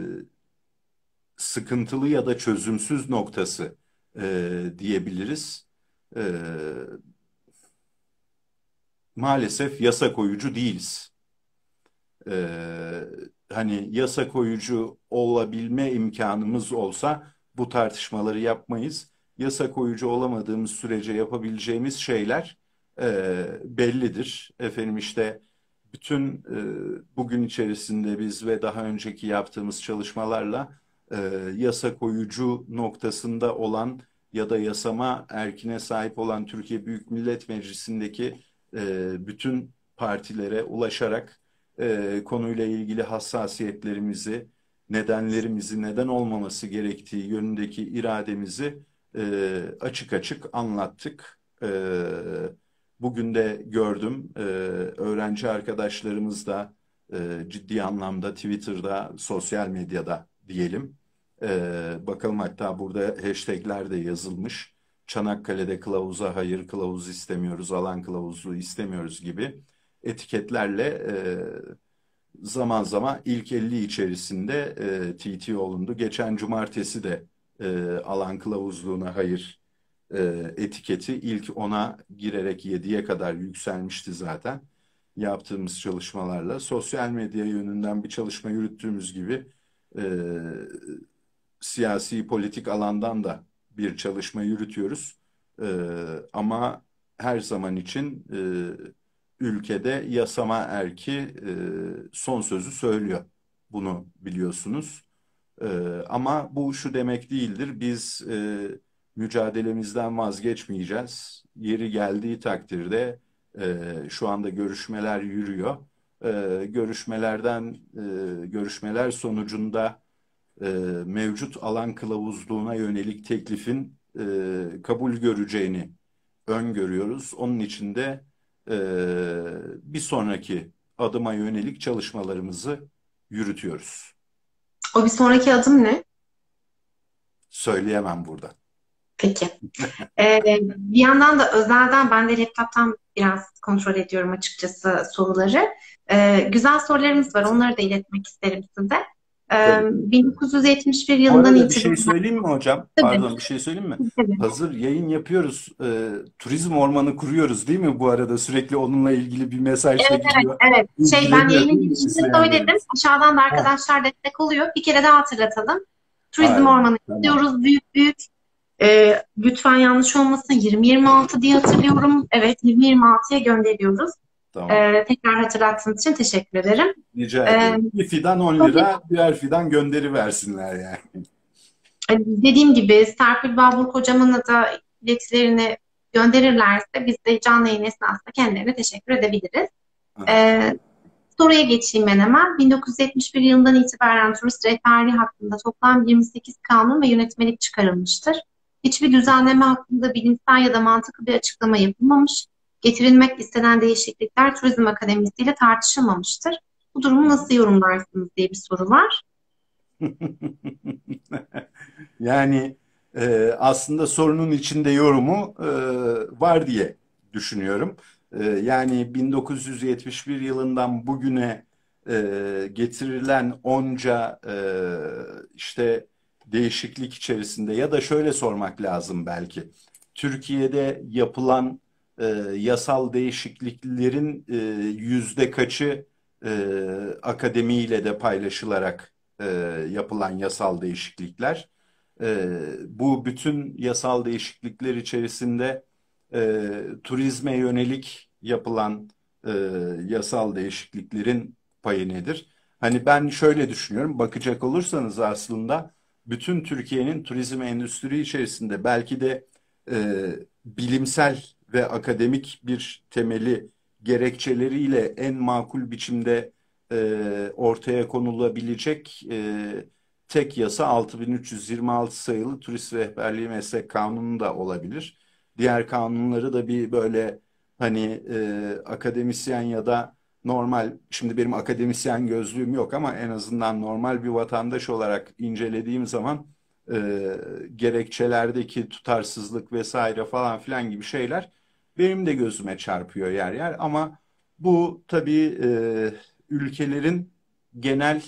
sıkıntılı ya da çözümsüz noktası diyebiliriz. E, Maalesef yasa koyucu değiliz. Ee, Hani yasa koyucu olabilme imkanımız olsa bu tartışmaları yapmayız. Yasa koyucu olamadığımız sürece yapabileceğimiz şeyler bellidir. Efendim işte bütün bugün içerisinde biz ve daha önceki yaptığımız çalışmalarla e, yasa koyucu noktasında olan ya da yasama erkine sahip olan Türkiye Büyük Millet Meclisi'ndeki bütün partilere ulaşarak konuyla ilgili hassasiyetlerimizi, nedenlerimizi, neden olmaması gerektiği yönündeki irademizi açık açık anlattık. Bugün de gördüm, öğrenci arkadaşlarımız da ciddi anlamda Twitter'da, sosyal medyada diyelim. Bakalım, hatta burada hashtagler de yazılmış. Çanakkale'de kılavuza hayır, kılavuz istemiyoruz, alan kılavuzu istemiyoruz gibi etiketlerle zaman zaman ilk 50 içerisinde TT olundu. Geçen cumartesi de alan kılavuzluğuna hayır etiketi ilk 10'a girerek 7'ye kadar yükselmişti zaten yaptığımız çalışmalarla. Sosyal medya yönünden bir çalışma yürüttüğümüz gibi e, siyasi politik alandan da bir çalışma yürütüyoruz. Ama her zaman için ülkede yasama erki son sözü söylüyor. Bunu biliyorsunuz. Ama bu şu demek değildir. Biz mücadelemizden vazgeçmeyeceğiz. Yeri geldiği takdirde şu anda görüşmeler yürüyor. Görüşmeler sonucunda e, mevcut alan kılavuzluğuna yönelik teklifin kabul göreceğini öngörüyoruz. Onun için de bir sonraki adıma yönelik çalışmalarımızı yürütüyoruz. O bir sonraki adım ne? Söyleyemem burada. Peki. Bir yandan da özelden ben de laptop'tan biraz kontrol ediyorum açıkçası soruları. Güzel sorularımız var. Onları da iletmek isterim size. Tabii. 1971 Bu yılından arada bir şey itibaren söyleyeyim mi hocam? tabii, Pardon, bir şey söyleyeyim mi? tabii. Hazır yayın yapıyoruz. Turizm ormanı kuruyoruz değil mi bu arada? Sürekli onunla ilgili bir mesaj da Evet, evet, gidiyor. evet. Ben İlgileniyor yayının değil mi girişinde söyledim. izleyenlerimiz? Aşağıdan da Ha, arkadaşlar destek oluyor. Bir kere daha hatırlatalım. Turizm hayır. ormanı Tamam. istiyoruz büyük büyük. Lütfen yanlış olmasın. 2026 diye hatırlıyorum. Evet, 2026'ya gönderiyoruz. Tamam. Tekrar hatırlattığınız için teşekkür ederim. Rica Ee, ediyorum. Bir fidan 10 lira, birer fidan gönderi versinler yani. Dediğim gibi Serpil Bağburk hocamın da iletilerini gönderirlerse biz de canlı yayın esnasında kendilerine teşekkür edebiliriz. Ha. Ee, Soruya geçeyim ben hemen. 1971 yılından itibaren turist rehberliği hakkında toplam 28 kanun ve yönetmelik çıkarılmıştır. Hiçbir düzenleme hakkında bilimsel ya da mantıklı bir açıklama yapılmamış. Getirilmek istenen değişiklikler Turizm Akademisi ile tartışılmamıştır. Bu durumu nasıl yorumlarsınız diye bir soru var. Yani aslında sorunun içinde yorumu var diye düşünüyorum. Yani 1971 yılından bugüne getirilen onca işte değişiklik içerisinde ya da şöyle sormak lazım belki. Türkiye'de yapılan yasal değişikliklerin yüzde kaçı akademiyle de paylaşılarak yapılan yasal değişiklikler. Bu bütün yasal değişiklikler içerisinde turizme yönelik yapılan e, yasal değişikliklerin payı nedir? Hani ben şöyle düşünüyorum, bakacak olursanız aslında bütün Türkiye'nin turizm endüstri içerisinde belki de bilimsel ve akademik bir temeli gerekçeleriyle en makul biçimde ortaya konulabilecek tek yasa 6326 sayılı Turist Rehberliği Meslek Kanunu da olabilir. Diğer kanunları da bir böyle hani akademisyen ya da normal, şimdi benim akademisyen gözlüğüm yok ama en azından normal bir vatandaş olarak incelediğim zaman gerekçelerdeki tutarsızlık vesaire falan filan gibi şeyler benim de gözüme çarpıyor yer yer. Ama bu tabii ülkelerin genel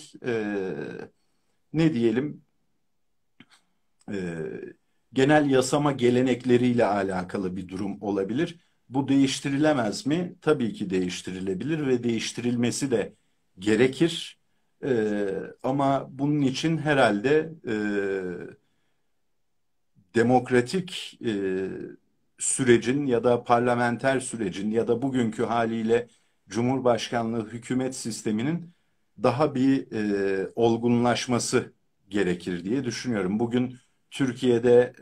ne diyelim e, genel yasama gelenekleriyle alakalı bir durum olabilir. Bu değiştirilemez mi? Tabii ki değiştirilebilir ve değiştirilmesi de gerekir. Ama bunun için herhalde demokratik sürecin ya da parlamenter sürecin ya da bugünkü haliyle Cumhurbaşkanlığı hükümet sisteminin daha bir olgunlaşması gerekir diye düşünüyorum. Bugün Türkiye'de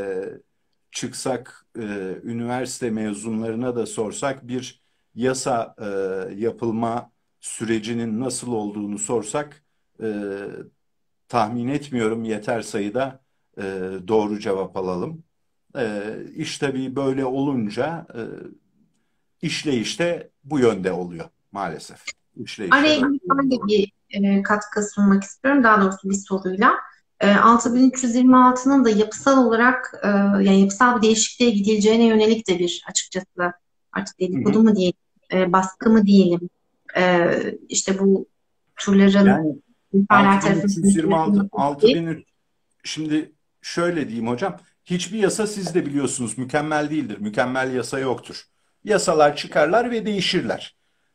çıksak üniversite mezunlarına da sorsak bir yasa yapılma sürecinin nasıl olduğunu sorsak e, tahmin etmiyorum yeter sayıda e, doğru cevap alalım. İş tabii böyle olunca işleyiş de bu yönde oluyor maalesef. İşleyiş Araya de böyle. girip ben de bir katkı sunmak istiyorum. Daha doğrusu bir soruyla. 6326'nın da yapısal olarak yani yapısal bir değişikliğe gidileceğine yönelik de bir açıkçası artık Hı dedikodu hı. mu diyelim, baskı mı diyelim, işte bu turların Yani ülkeler tarafından 6326, yönetilmesi. 6000, şimdi şöyle diyeyim hocam. Hiçbir yasa siz de biliyorsunuz mükemmel değildir. Mükemmel yasa yoktur. Yasalar çıkarlar ve değişirler.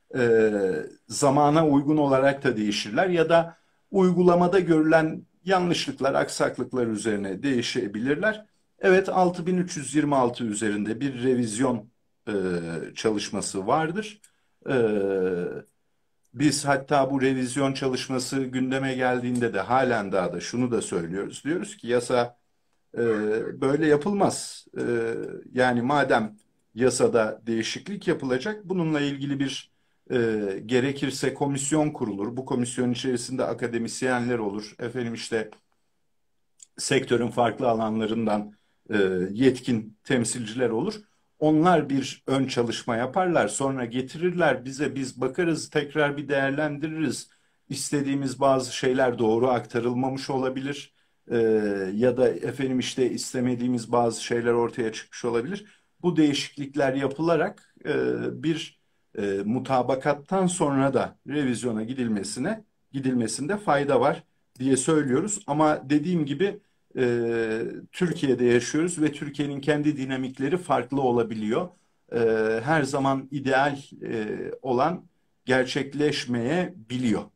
Zamana uygun olarak da değişirler ya da uygulamada görülen yanlışlıklar, aksaklıklar üzerine değişebilirler. Evet, 6326 üzerinde bir revizyon e, çalışması vardır. E, Biz hatta bu revizyon çalışması gündeme geldiğinde de halen daha da şunu da söylüyoruz. Diyoruz ki yasa böyle yapılmaz. Yani madem yasada değişiklik yapılacak, bununla ilgili bir gerekirse komisyon kurulur. Bu komisyon içerisinde akademisyenler olur. Efendim işte sektörün farklı alanlarından e, yetkin temsilciler olur. Onlar bir ön çalışma yaparlar, sonra getirirler bize, biz bakarız, tekrar bir değerlendiririz. İstediğimiz bazı şeyler doğru aktarılmamış olabilir. E, Ya da efendim işte istemediğimiz bazı şeyler ortaya çıkmış olabilir. Bu değişiklikler yapılarak bir mutabakattan sonra da revizyona gidilmesinde fayda var diye söylüyoruz. Ama dediğim gibi Türkiye'de yaşıyoruz ve Türkiye'nin kendi dinamikleri farklı olabiliyor. Her zaman ideal olan gerçekleşmeyebiliyor.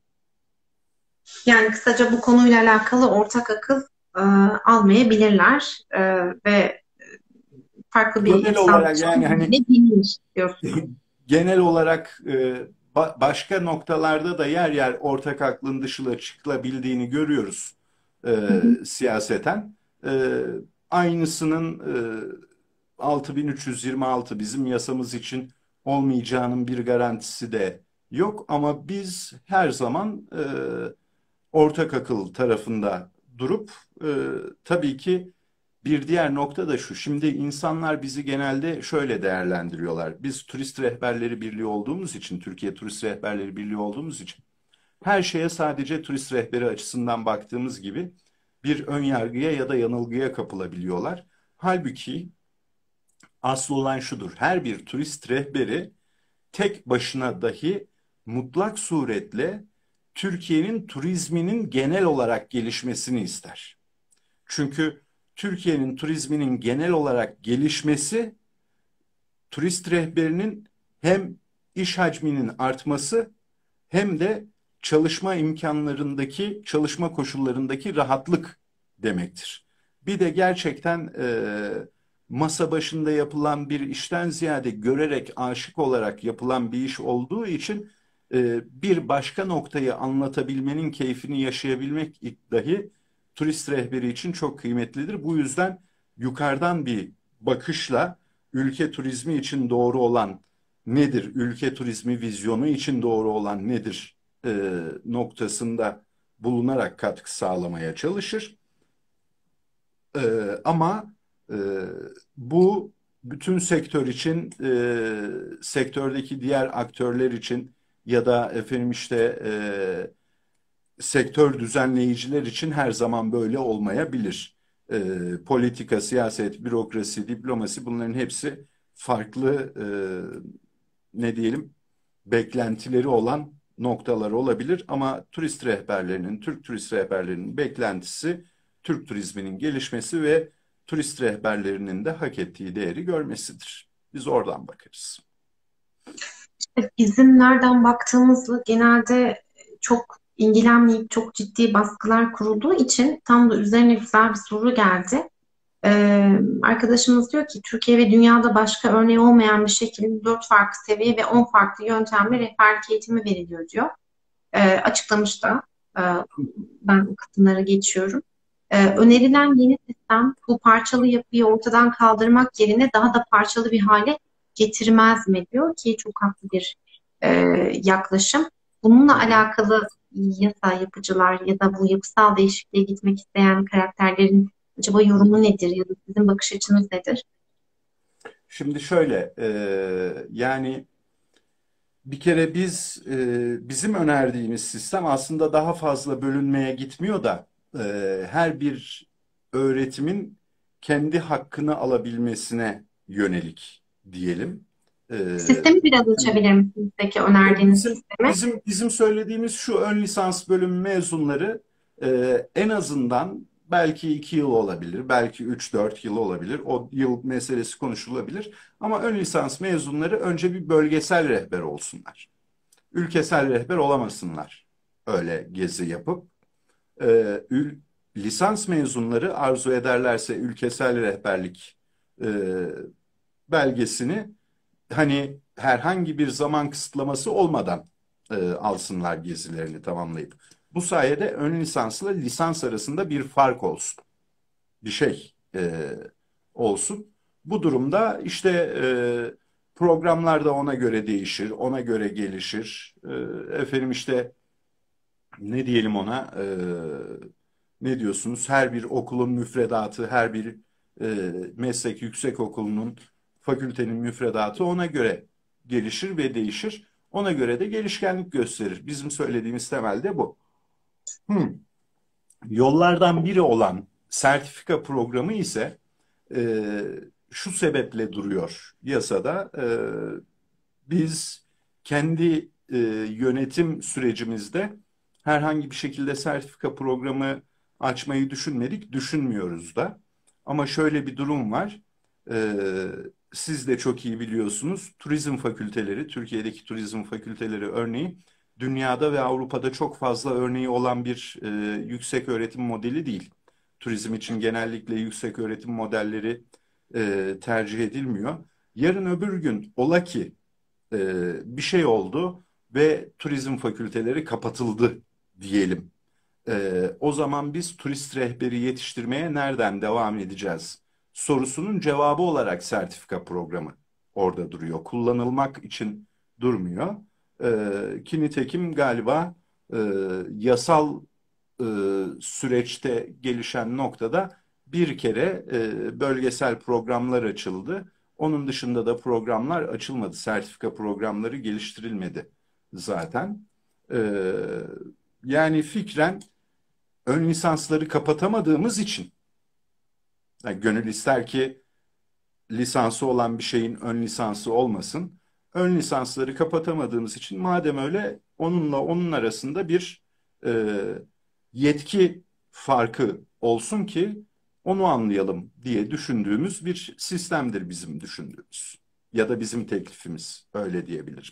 Yani kısaca bu konuyla alakalı ortak akıl almayabilirler ve farklı bir Genel yapısal olarak yani hani çözümle bilinir diyorsunuz. genel olarak başka noktalarda da yer yer ortak aklın dışına çıkılabildiğini görüyoruz Hı hı. siyaseten. E, Aynısının 6326 bizim yasamız için olmayacağının bir garantisi de yok. Ama biz her zaman ortak akıl tarafında durup tabii ki bir diğer nokta da şu. Şimdi insanlar bizi genelde şöyle değerlendiriyorlar. Biz Turist Rehberleri Birliği olduğumuz için, Türkiye Turist Rehberleri Birliği olduğumuz için her şeye sadece turist rehberi açısından baktığımız gibi bir ön yargıya ya da yanılgıya kapılabiliyorlar. Halbuki asıl olan şudur. Her bir turist rehberi tek başına dahi mutlak suretle Türkiye'nin turizminin genel olarak gelişmesini ister. Çünkü Türkiye'nin turizminin genel olarak gelişmesi, turist rehberinin hem iş hacminin artması hem de çalışma imkanlarındaki, çalışma koşullarındaki rahatlık demektir. Bir de gerçekten masa başında yapılan bir işten ziyade görerek, aşık olarak yapılan bir iş olduğu için bir başka noktayı anlatabilmenin keyfini yaşayabilmek dahi turist rehberi için çok kıymetlidir. Bu yüzden yukarıdan bir bakışla ülke turizmi için doğru olan nedir, ülke turizmi vizyonu için doğru olan nedir noktasında bulunarak katkı sağlamaya çalışır. Ama e, bu bütün sektör için, sektördeki diğer aktörler için ya da efendim işte sektör düzenleyiciler için her zaman böyle olmayabilir. Politika, siyaset, bürokrasi, diplomasi bunların hepsi farklı ne diyelim beklentileri olan noktalar olabilir ama turist rehberlerinin, Türk turist rehberlerinin beklentisi Türk turizminin gelişmesi ve turist rehberlerinin de hak ettiği değeri görmesidir. Biz oradan bakarız. Bizim nereden baktığımızla genelde çok ilgilenmeyip çok ciddi baskılar kurulduğu için tam da üzerine güzel bir soru geldi. Arkadaşımız diyor ki Türkiye ve dünyada başka örneği olmayan bir şekilde 4 farklı seviye ve 10 farklı yöntemle rehberlik eğitimi veriliyor diyor. Açıklamış da e, ben kısımlara geçiyorum. Önerilen yeni sistem bu parçalı yapıyı ortadan kaldırmak yerine daha da parçalı bir hale getirmez mi diyor ki çok haklı bir e, yaklaşım. Bununla alakalı yasa yapıcılar ya da bu yapısal değişikliğe gitmek isteyen karakterlerin acaba yorumu nedir ya da sizin bakış açınız nedir? Şimdi şöyle, yani bir kere bizim önerdiğimiz sistem aslında daha fazla bölünmeye gitmiyor da her bir öğretimin kendi hakkını alabilmesine yönelik diyelim. Sistemi biraz açabilir misiniz peki önerdiğiniz Bizim sistemi? bizim söylediğimiz şu ön lisans bölümü mezunları en azından belki 2 yıl olabilir, belki 3-4 yıl olabilir. O yıl meselesi konuşulabilir. Ama ön lisans mezunları önce bir bölgesel rehber olsunlar. Ülkesel rehber olamasınlar. Öyle gezi yapıp. Ee, ül- Lisans mezunları arzu ederlerse ülkesel rehberlik e, belgesini hani herhangi bir zaman kısıtlaması olmadan alsınlar gezilerini tamamlayıp. Bu sayede ön lisansla lisans arasında bir fark olsun. Bir şey olsun. Bu durumda işte programlar da ona göre değişir, ona göre gelişir. Efendim işte ne diyelim ona ne diyorsunuz? Her bir okulun müfredatı, her bir meslek yüksekokulunun fakültenin müfredatı ona göre gelişir ve değişir. Ona göre de gelişkenlik gösterir. Bizim söylediğimiz temelde bu. Hmm. Yollardan biri olan sertifika programı ise e, şu sebeple duruyor yasada. Biz kendi yönetim sürecimizde herhangi bir şekilde sertifika programı açmayı düşünmedik, düşünmüyoruz da. Ama şöyle bir durum var. Ee, Siz de çok iyi biliyorsunuz. Turizm fakülteleri, Türkiye'deki turizm fakülteleri örneği dünyada ve Avrupa'da çok fazla örneği olan bir yüksek öğretim modeli değil. Turizm için genellikle yüksek öğretim modelleri tercih edilmiyor. Yarın öbür gün ola ki bir şey oldu ve turizm fakülteleri kapatıldı diyelim. O zaman biz turist rehberi yetiştirmeye nereden devam edeceğiz? Sorusunun cevabı olarak sertifika programı orada duruyor. Kullanılmak için durmuyor. Ki nitekim galiba e, yasal e, süreçte gelişen noktada bir kere bölgesel programlar açıldı. Onun dışında da programlar açılmadı. Sertifika programları geliştirilmedi zaten. Ee, Yani fikren ön lisansları kapatamadığımız için yani gönül ister ki lisansı olan bir şeyin ön lisansı olmasın. Ön lisansları kapatamadığımız için madem öyle onunla onun arasında bir e, yetki farkı olsun ki onu anlayalım diye düşündüğümüz bir sistemdir bizim düşündüğümüz. Ya da bizim teklifimiz, öyle diyebilirim.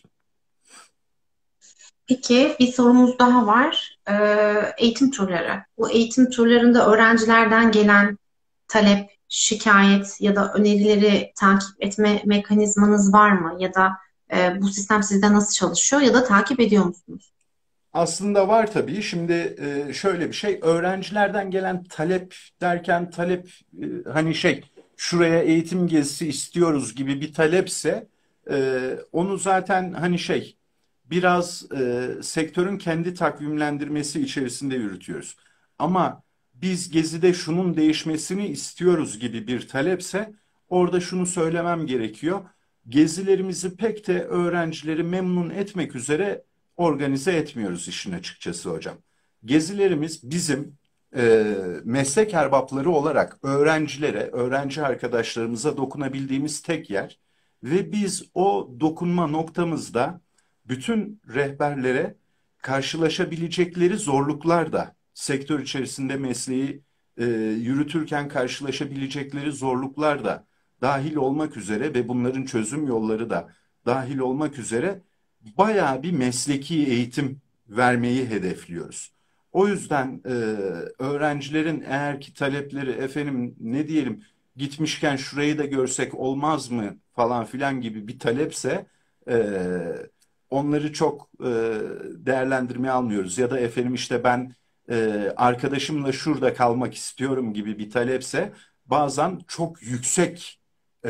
Peki bir sorumuz daha var. Eğitim turları. Bu eğitim turlarında öğrencilerden gelen talep, şikayet ya da önerileri takip etme mekanizmanız var mı? Ya da bu sistem sizde nasıl çalışıyor ya da takip ediyor musunuz? Aslında var tabii. Şimdi şöyle bir şey, öğrencilerden gelen talep derken talep hani şey, şuraya eğitim gezisi istiyoruz gibi bir talepse onu zaten hani şey, biraz sektörün kendi takvimlendirmesi içerisinde yürütüyoruz. Ama biz gezide şunun değişmesini istiyoruz gibi bir talepse orada şunu söylemem gerekiyor. Gezilerimizi pek de öğrencileri memnun etmek üzere organize etmiyoruz işin açıkçası hocam. Gezilerimiz bizim meslek erbapları olarak öğrencilere, öğrenci arkadaşlarımıza dokunabildiğimiz tek yer ve biz o dokunma noktamızda bütün rehberlere karşılaşabilecekleri zorluklar da sektör içerisinde mesleği yürütürken karşılaşabilecekleri zorluklar da dahil olmak üzere ve bunların çözüm yolları da dahil olmak üzere bayağı bir mesleki eğitim vermeyi hedefliyoruz. O yüzden öğrencilerin eğer ki talepleri efendim ne diyelim gitmişken şurayı da görsek olmaz mı falan filan gibi bir talepse onları çok değerlendirmeye almıyoruz. Ya da efendim işte ben arkadaşımla şurada kalmak istiyorum gibi bir talepse bazen çok yüksek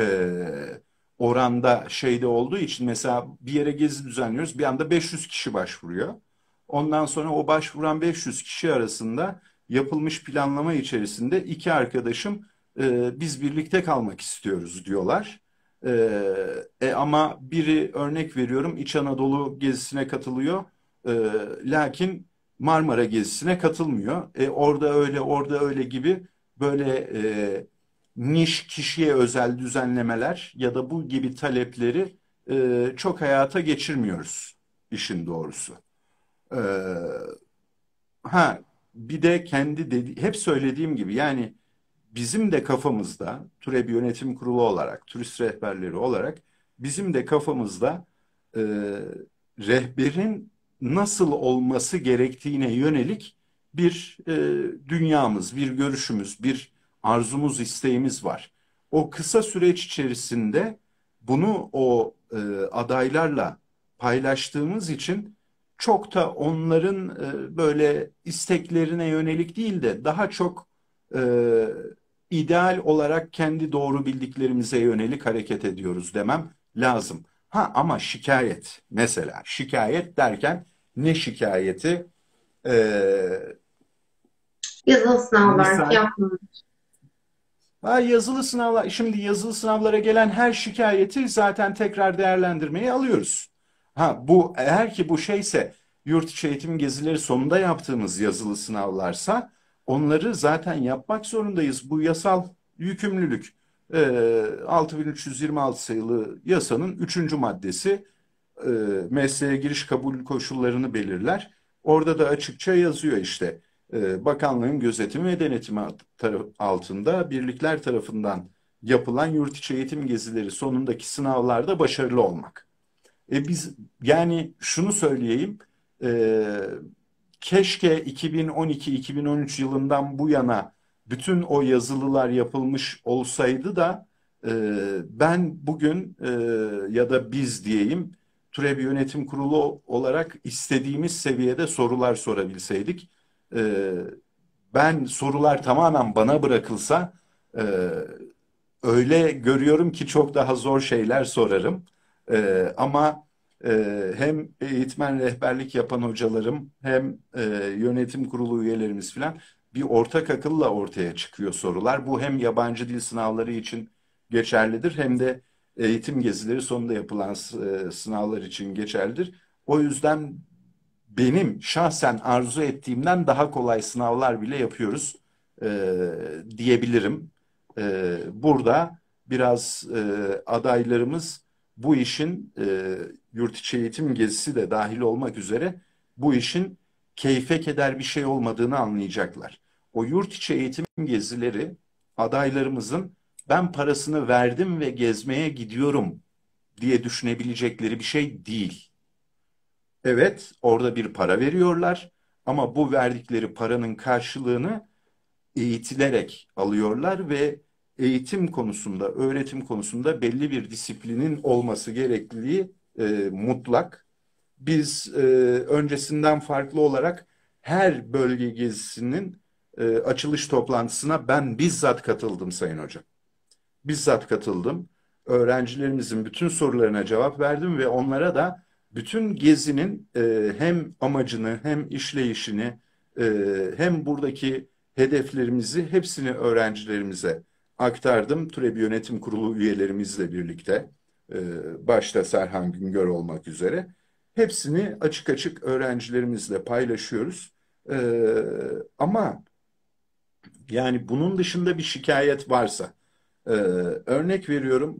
oranda şeyde olduğu için mesela bir yere gezi düzenliyoruz. Bir anda 500 kişi başvuruyor. Ondan sonra o başvuran 500 kişi arasında yapılmış planlama içerisinde iki arkadaşım biz birlikte kalmak istiyoruz diyorlar. Ama biri örnek veriyorum İç Anadolu gezisine katılıyor. E, Lakin Marmara gezisine katılmıyor. Orada öyle, orada öyle gibi böyle niş kişiye özel düzenlemeler ya da bu gibi talepleri çok hayata geçirmiyoruz işin doğrusu. E, ha bir de kendi hep söylediğim gibi yani bizim de kafamızda TÜREB Yönetim Kurulu olarak, turist rehberleri olarak bizim de kafamızda e, rehberin nasıl olması gerektiğine yönelik bir dünyamız, bir görüşümüz, bir arzumuz, isteğimiz var. O kısa süreç içerisinde bunu o adaylarla paylaştığımız için çok da onların böyle isteklerine yönelik değil de daha çok e, ideal olarak kendi doğru bildiklerimize yönelik hareket ediyoruz demem lazım. Ha ama şikayet mesela şikayet derken ne şikayeti? Yazılı sınavlar, Misal fiyatlar. yazılı sınavlar, şimdi yazılı sınavlara gelen her şikayeti zaten tekrar değerlendirmeye alıyoruz. Ha bu eğer ki bu şeyse yurt içi eğitim gezileri sonunda yaptığımız yazılı sınavlarsa onları zaten yapmak zorundayız. Bu yasal yükümlülük. 6326 sayılı yasanın üçüncü maddesi e, mesleğe giriş kabul koşullarını belirler. Orada da açıkça yazıyor işte bakanlığın gözetimi ve denetimi altında birlikler tarafından yapılan yurt içi eğitim gezileri sonundaki sınavlarda başarılı olmak. Biz yani şunu söyleyeyim, e, keşke 2012-2013 yılından bu yana bütün o yazılılar yapılmış olsaydı da ben bugün ya da biz diyeyim TÜREB Yönetim Kurulu olarak istediğimiz seviyede sorular sorabilseydik. E, Ben sorular tamamen bana bırakılsa e, öyle görüyorum ki çok daha zor şeyler sorarım. Ama hem eğitmen rehberlik yapan hocalarım hem yönetim kurulu üyelerimiz falan bir ortak akılla ortaya çıkıyor sorular. Bu hem yabancı dil sınavları için geçerlidir hem de eğitim gezileri sonunda yapılan sınavlar için geçerlidir. O yüzden benim şahsen arzu ettiğimden daha kolay sınavlar bile yapıyoruz diyebilirim. Burada biraz adaylarımız bu işin yurt içi eğitim gezisi de dahil olmak üzere bu işin keyfe keder bir şey olmadığını anlayacaklar. O yurt içi eğitim gezileri adaylarımızın ben parasını verdim ve gezmeye gidiyorum diye düşünebilecekleri bir şey değil. Evet, orada bir para veriyorlar ama bu verdikleri paranın karşılığını eğitilerek alıyorlar ve eğitim konusunda, öğretim konusunda belli bir disiplinin olması gerekliliği mutlak. Biz öncesinden farklı olarak her bölge gezisinin açılış toplantısına ben bizzat katıldım Sayın Hocam. Bizzat katıldım. Öğrencilerimizin bütün sorularına cevap verdim ve onlara da bütün gezinin hem amacını hem işleyişini hem buradaki hedeflerimizi hepsini öğrencilerimize aktardım. TÜREB Yönetim Kurulu üyelerimizle birlikte başta Serhan Güngör olmak üzere hepsini açık açık öğrencilerimizle paylaşıyoruz. Ama yani bunun dışında bir şikayet varsa ee, örnek veriyorum,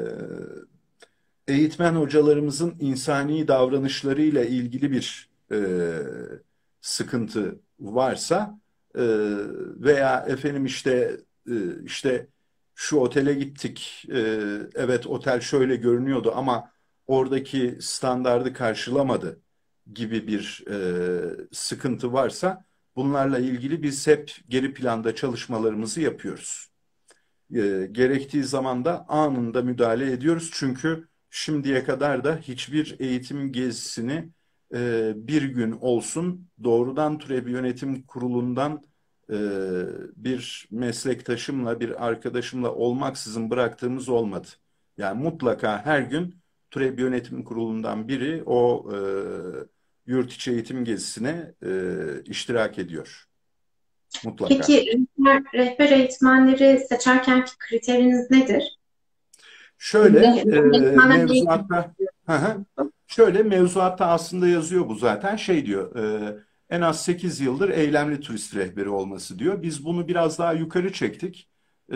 eğitmen hocalarımızın insani davranışlarıyla ilgili bir sıkıntı varsa e, veya efendim işte şu otele gittik, evet otel şöyle görünüyordu ama oradaki standardı karşılamadı gibi bir sıkıntı varsa bunlarla ilgili biz hep geri planda çalışmalarımızı yapıyoruz. Gerektiği zaman da anında müdahale ediyoruz. Çünkü şimdiye kadar da hiçbir eğitim gezisini bir gün olsun doğrudan TÜREB Yönetim Kurulu'ndan e, bir meslektaşımla, bir arkadaşımla olmaksızın bıraktığımız olmadı. Yani mutlaka her gün TÜREB Yönetim Kurulu'ndan biri o yurt içi eğitim gezisine iştirak ediyor. Mutlaka. Peki rehber eğitmenleri seçerkenki kriteriniz nedir? Şöyle Eğitmenler ne mevzuatta hı hı. Şöyle mevzuatta aslında yazıyor bu zaten şey diyor en az 8 yıldır eylemli turist rehberi olması diyor. Biz bunu biraz daha yukarı çektik. E,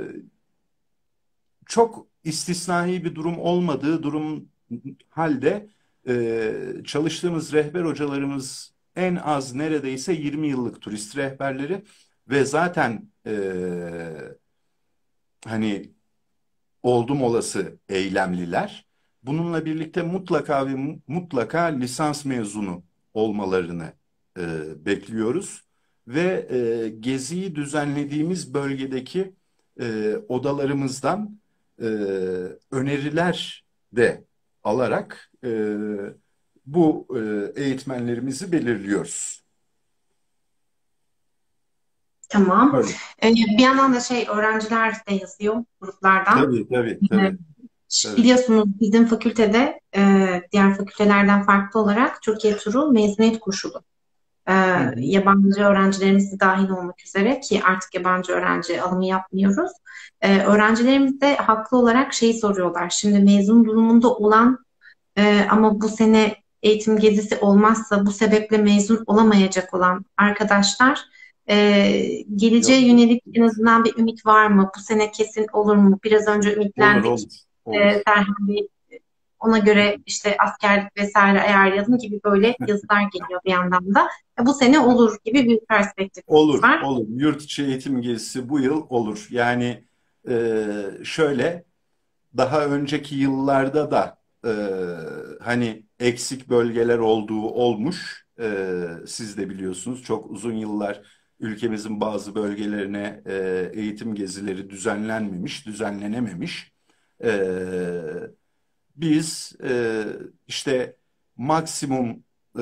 Çok istisnai bir durum olmadığı durum halde çalıştığımız rehber hocalarımız en az neredeyse 20 yıllık turist rehberleri ve zaten hani oldum olası eylemliler. Bununla birlikte mutlaka ve mutlaka lisans mezunu olmalarını bekliyoruz. Ve geziyi düzenlediğimiz bölgedeki odalarımızdan e, öneriler de alarak bu eğitmenlerimizi belirliyoruz. Tamam. Böyle. Bir yandan da öğrenciler de yazıyor gruplardan. Tabii, tabii, Ee, tabii, tabii. Biliyorsunuz bizim fakültede diğer fakültelerden farklı olarak Türkiye Turu mezuniyet koşulu. Ee, Hı hı. Yabancı öğrencilerimiz de dahil olmak üzere ki artık yabancı öğrenci alımı yapmıyoruz. Öğrencilerimiz de haklı olarak şeyi soruyorlar. Şimdi mezun durumunda olan ama bu sene eğitim gezisi olmazsa bu sebeple mezun olamayacak olan arkadaşlar geleceğe Yok. yönelik en azından bir ümit var mı? Bu sene kesin olur mu? Biraz önce Olur, ümitlendik. olur, olur. Serhan Bey ona göre işte askerlik vesaire ayarlayalım gibi böyle yazılar geliyor bir yandan da. Bu sene olur gibi bir perspektifimiz Olur, var. olur. Yurt içi eğitim gezisi bu yıl olur. Yani şöyle daha önceki yıllarda da hani eksik bölgeler olduğu olmuş. Siz de biliyorsunuz çok uzun yıllar ülkemizin bazı bölgelerine eğitim gezileri düzenlenmemiş, düzenlenememiş. E, Biz işte maksimum e,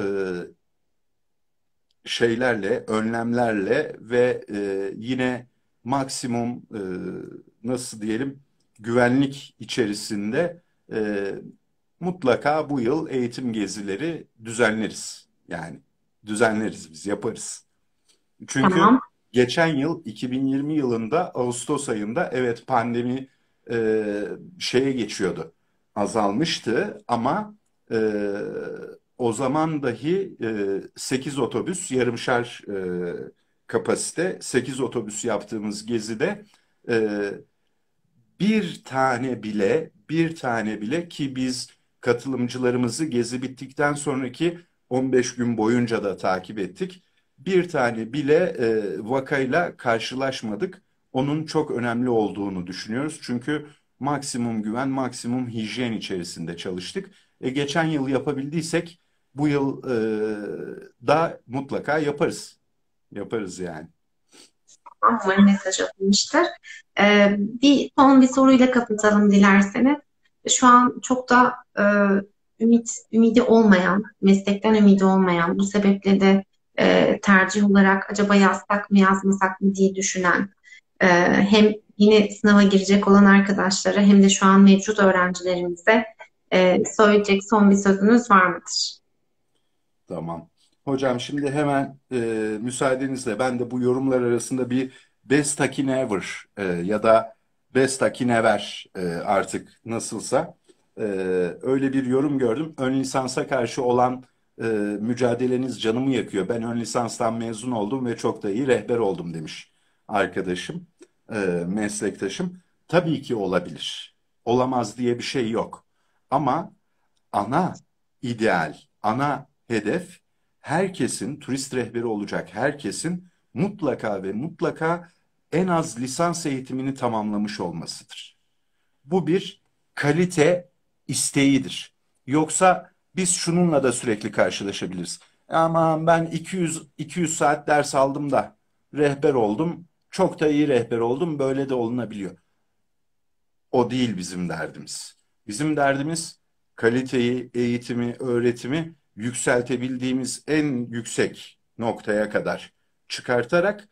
şeylerle, önlemlerle ve yine maksimum nasıl diyelim güvenlik içerisinde mutlaka bu yıl eğitim gezileri düzenleriz. Yani düzenleriz biz, yaparız. Çünkü Tamam. geçen yıl 2020 yılında Ağustos ayında evet pandemi şeye geçiyordu. Azalmıştı ama e, o zaman dahi 8 otobüs yarımşar kapasite 8 otobüs yaptığımız gezide e, bir tane bile ki biz katılımcılarımızı gezi bittikten sonraki 15 gün boyunca da takip ettik. Bir tane bile vakayla karşılaşmadık. onun çok önemli olduğunu düşünüyoruz. Çünkü maksimum güven, maksimum hijyen içerisinde çalıştık. Geçen yıl yapabildiysek bu yıl da mutlaka yaparız. Yaparız yani. Umarım mesaj atılmıştır. Bir soruyla kapatalım dilerseniz. Şu an çok da ümidi olmayan, meslekten ümidi olmayan, bu sebeple de tercih olarak acaba yazsak mı yazmasak mı diye düşünen, e, hem yine sınava girecek olan arkadaşlara hem de şu an mevcut öğrencilerimize söyleyecek son bir sözünüz var mıdır? Tamam. Hocam şimdi hemen müsaadenizle ben de bu yorumlar arasında bir best taki never ya da best taki never artık nasılsa e, öyle bir yorum gördüm. Ön lisansa karşı olan mücadeleniz canımı yakıyor. Ben ön lisanstan mezun oldum ve çok da iyi rehber oldum demiş arkadaşım, meslektaşım. Tabii ki olabilir. Olamaz diye bir şey yok. Ama ana ideal, ana hedef herkesin, turist rehberi olacak herkesin mutlaka ve mutlaka en az lisans eğitimini tamamlamış olmasıdır. Bu bir kalite isteğidir. Yoksa biz şununla da sürekli karşılaşabiliriz. Aman ben 200 saat ders aldım da rehber oldum. Çok da iyi rehber oldum. Böyle de olunabiliyor. O değil bizim derdimiz. Bizim derdimiz kaliteyi, eğitimi, öğretimi yükseltebildiğimiz en yüksek noktaya kadar çıkartarak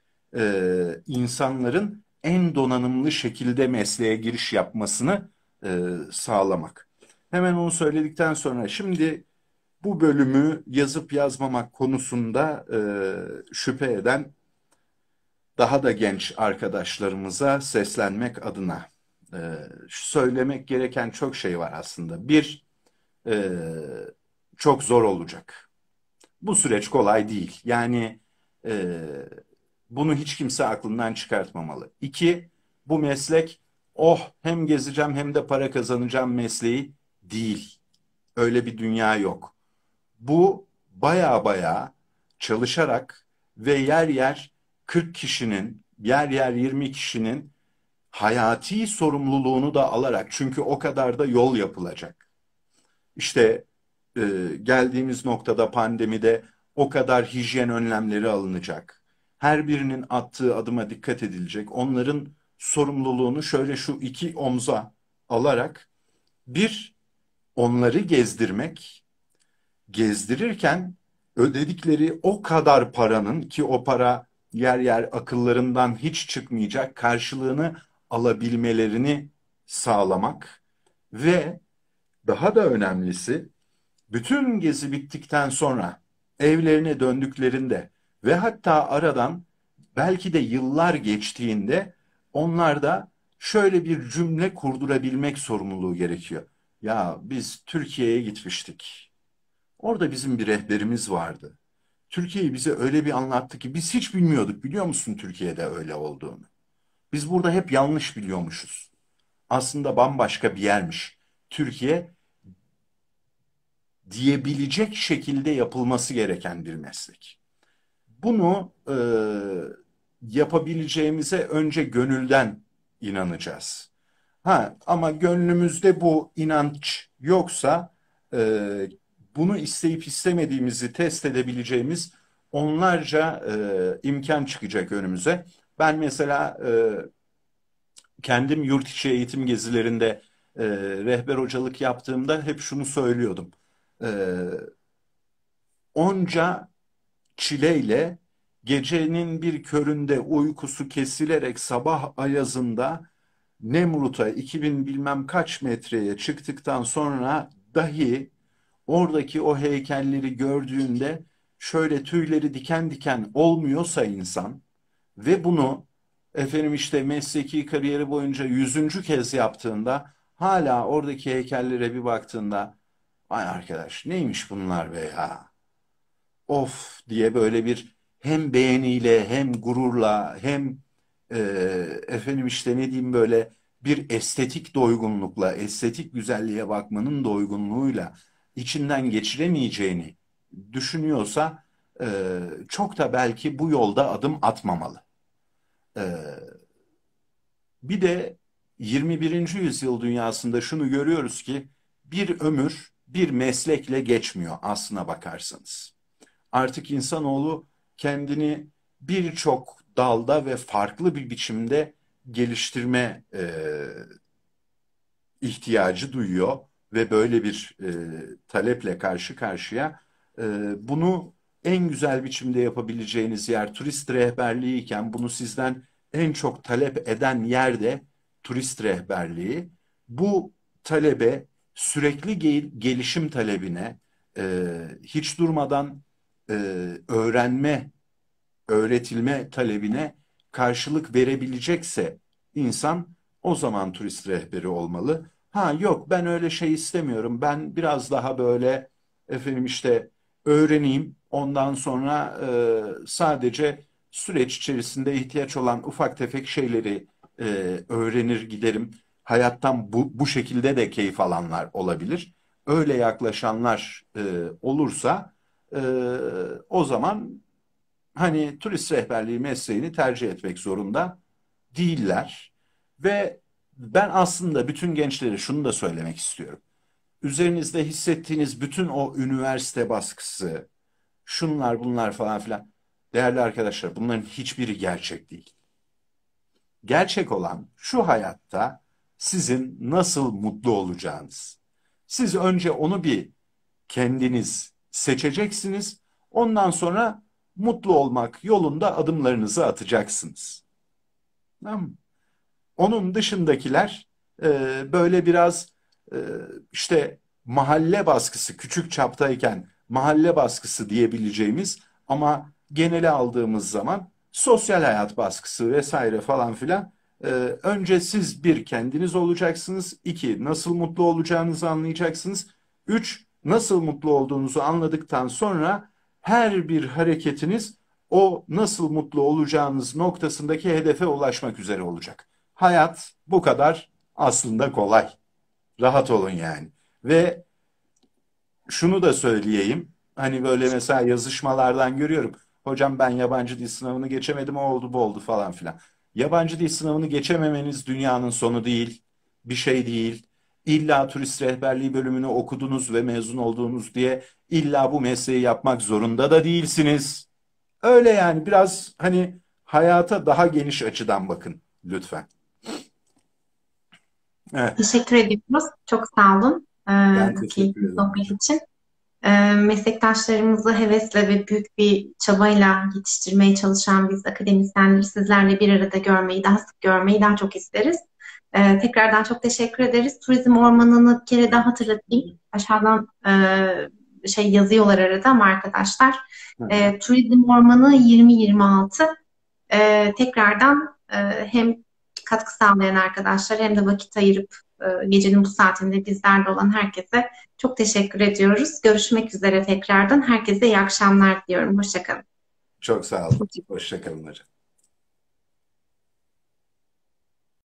insanların en donanımlı şekilde mesleğe giriş yapmasını sağlamak. Hemen onu söyledikten sonra şimdi bu bölümü yazıp yazmamak konusunda şüphe eden daha da genç arkadaşlarımıza seslenmek adına söylemek gereken çok şey var aslında. Bir, e, çok zor olacak. Bu süreç kolay değil. Yani e, bunu hiç kimse aklından çıkartmamalı. İki, bu meslek oh hem gezeceğim hem de para kazanacağım mesleği değil. Öyle bir dünya yok. Bu baya baya çalışarak ve yer yer 40 kişinin, yer yer 20 kişinin hayati sorumluluğunu da alarak çünkü o kadar da yol yapılacak. İşte e, geldiğimiz noktada pandemide o kadar hijyen önlemleri alınacak. Her birinin attığı adıma dikkat edilecek. Onların sorumluluğunu şöyle şu iki omza alarak bir onları gezdirmek, gezdirirken ödedikleri o kadar paranın ki o para yer yer akıllarından hiç çıkmayacak karşılığını alabilmelerini sağlamak ve daha da önemlisi bütün gezi bittikten sonra evlerine döndüklerinde ve hatta aradan belki de yıllar geçtiğinde onlarda şöyle bir cümle kurdurabilmek sorumluluğu gerekiyor. Ya biz Türkiye'ye gitmiştik. Orada bizim bir rehberimiz vardı. Türkiye'yi bize öyle bir anlattı ki biz hiç bilmiyorduk biliyor musun Türkiye'de öyle olduğunu. Biz burada hep yanlış biliyormuşuz. Aslında bambaşka bir yermiş. Türkiye diyebilecek şekilde yapılması gereken bir meslek. Bunu yapabileceğimize önce gönülden inanacağız. Ha, ama gönlümüzde bu inanç yoksa e, bunu isteyip istemediğimizi test edebileceğimiz onlarca imkan çıkacak önümüze. Ben mesela kendim yurt içi eğitim gezilerinde rehber hocalık yaptığımda hep şunu söylüyordum. E, Onca çileyle gecenin bir köründe uykusu kesilerek sabah ayazında Nemrut'a 2000 bilmem kaç metreye çıktıktan sonra dahi oradaki o heykelleri gördüğünde şöyle tüyleri diken diken olmuyorsa insan ve bunu efendim işte mesleki kariyeri boyunca 100. kez yaptığında hala oradaki heykellere bir baktığında ay arkadaş neymiş bunlar be ya of diye böyle bir hem beğeniyle hem gururla hem e, efendim işte ne diyeyim böyle bir estetik doygunlukla, estetik güzelliğe bakmanın doygunluğuyla içinden geçiremeyeceğini düşünüyorsa çok da belki bu yolda adım atmamalı. E, Bir de 21. yüzyıl dünyasında şunu görüyoruz ki bir ömür bir meslekle geçmiyor aslına bakarsanız. Artık insanoğlu kendini birçok dalda ve farklı bir biçimde geliştirme ihtiyacı duyuyor ve böyle bir taleple karşı karşıya. Bunu en güzel biçimde yapabileceğiniz yer turist rehberliği iken bunu sizden en çok talep eden yer de turist rehberliği. Bu talebe sürekli gelişim talebine hiç durmadan e, öğrenme, öğretilme talebine karşılık verebilecekse insan o zaman turist rehberi olmalı. Ha yok ben öyle şey istemiyorum. Ben biraz daha böyle efendim işte öğreneyim. Ondan sonra sadece süreç içerisinde ihtiyaç olan ufak tefek şeyleri e, öğrenir giderim. Hayattan bu şekilde de keyif alanlar olabilir. Öyle yaklaşanlar olursa e, o zaman hani turist rehberliği mesleğini tercih etmek zorunda değiller. Ve ben aslında bütün gençlere şunu da söylemek istiyorum. Üzerinizde hissettiğiniz bütün o üniversite baskısı, şunlar bunlar falan filan. Değerli arkadaşlar, bunların hiçbiri gerçek değil. Gerçek olan şu hayatta sizin nasıl mutlu olacağınız. Siz önce onu bir kendiniz seçeceksiniz. Ondan sonra mutlu olmak yolunda adımlarınızı atacaksınız. Tamam mı? Onun dışındakiler böyle biraz e, işte mahalle baskısı, küçük çaptayken mahalle baskısı diyebileceğimiz ama genele aldığımız zaman sosyal hayat baskısı vesaire falan filan. e, Önce siz bir kendiniz olacaksınız. İki, nasıl mutlu olacağınızı anlayacaksınız. Üç, nasıl mutlu olduğunuzu anladıktan sonra her bir hareketiniz o nasıl mutlu olacağınız noktasındaki hedefe ulaşmak üzere olacak. Hayat bu kadar aslında kolay. Rahat olun yani. Ve şunu da söyleyeyim. Hani böyle mesela yazışmalardan görüyorum. Hocam ben yabancı dil sınavını geçemedim, o oldu bu oldu falan filan. Yabancı dil sınavını geçememeniz dünyanın sonu değil. Bir şey değil. İlla turist rehberliği bölümünü okudunuz ve mezun oldunuz diye illa bu mesleği yapmak zorunda da değilsiniz. Öyle yani biraz hani hayata daha geniş açıdan bakın lütfen. Evet, Teşekkür ediyoruz. Çok sağ olun ben bu teşekkür keyifli ederim sohbet hocam. için. Meslektaşlarımızı hevesle ve büyük bir çabayla yetiştirmeye çalışan biz akademisyenleri sizlerle bir arada görmeyi, daha sık görmeyi daha çok isteriz. Tekrardan çok teşekkür ederiz. Turizm ormanını bir kere daha hatırlatayım. Aşağıdan yazıyorlar arada ama arkadaşlar. Hı hı. Turizm ormanı 2026. Tekrardan hem katkı sağlayan arkadaşlar hem de vakit ayırıp gecenin bu saatinde bizlerle olan herkese çok teşekkür ediyoruz. Görüşmek üzere tekrardan. Herkese iyi akşamlar diliyorum. Hoşça kalın. Çok sağ olun. Hoşça kalın hocam.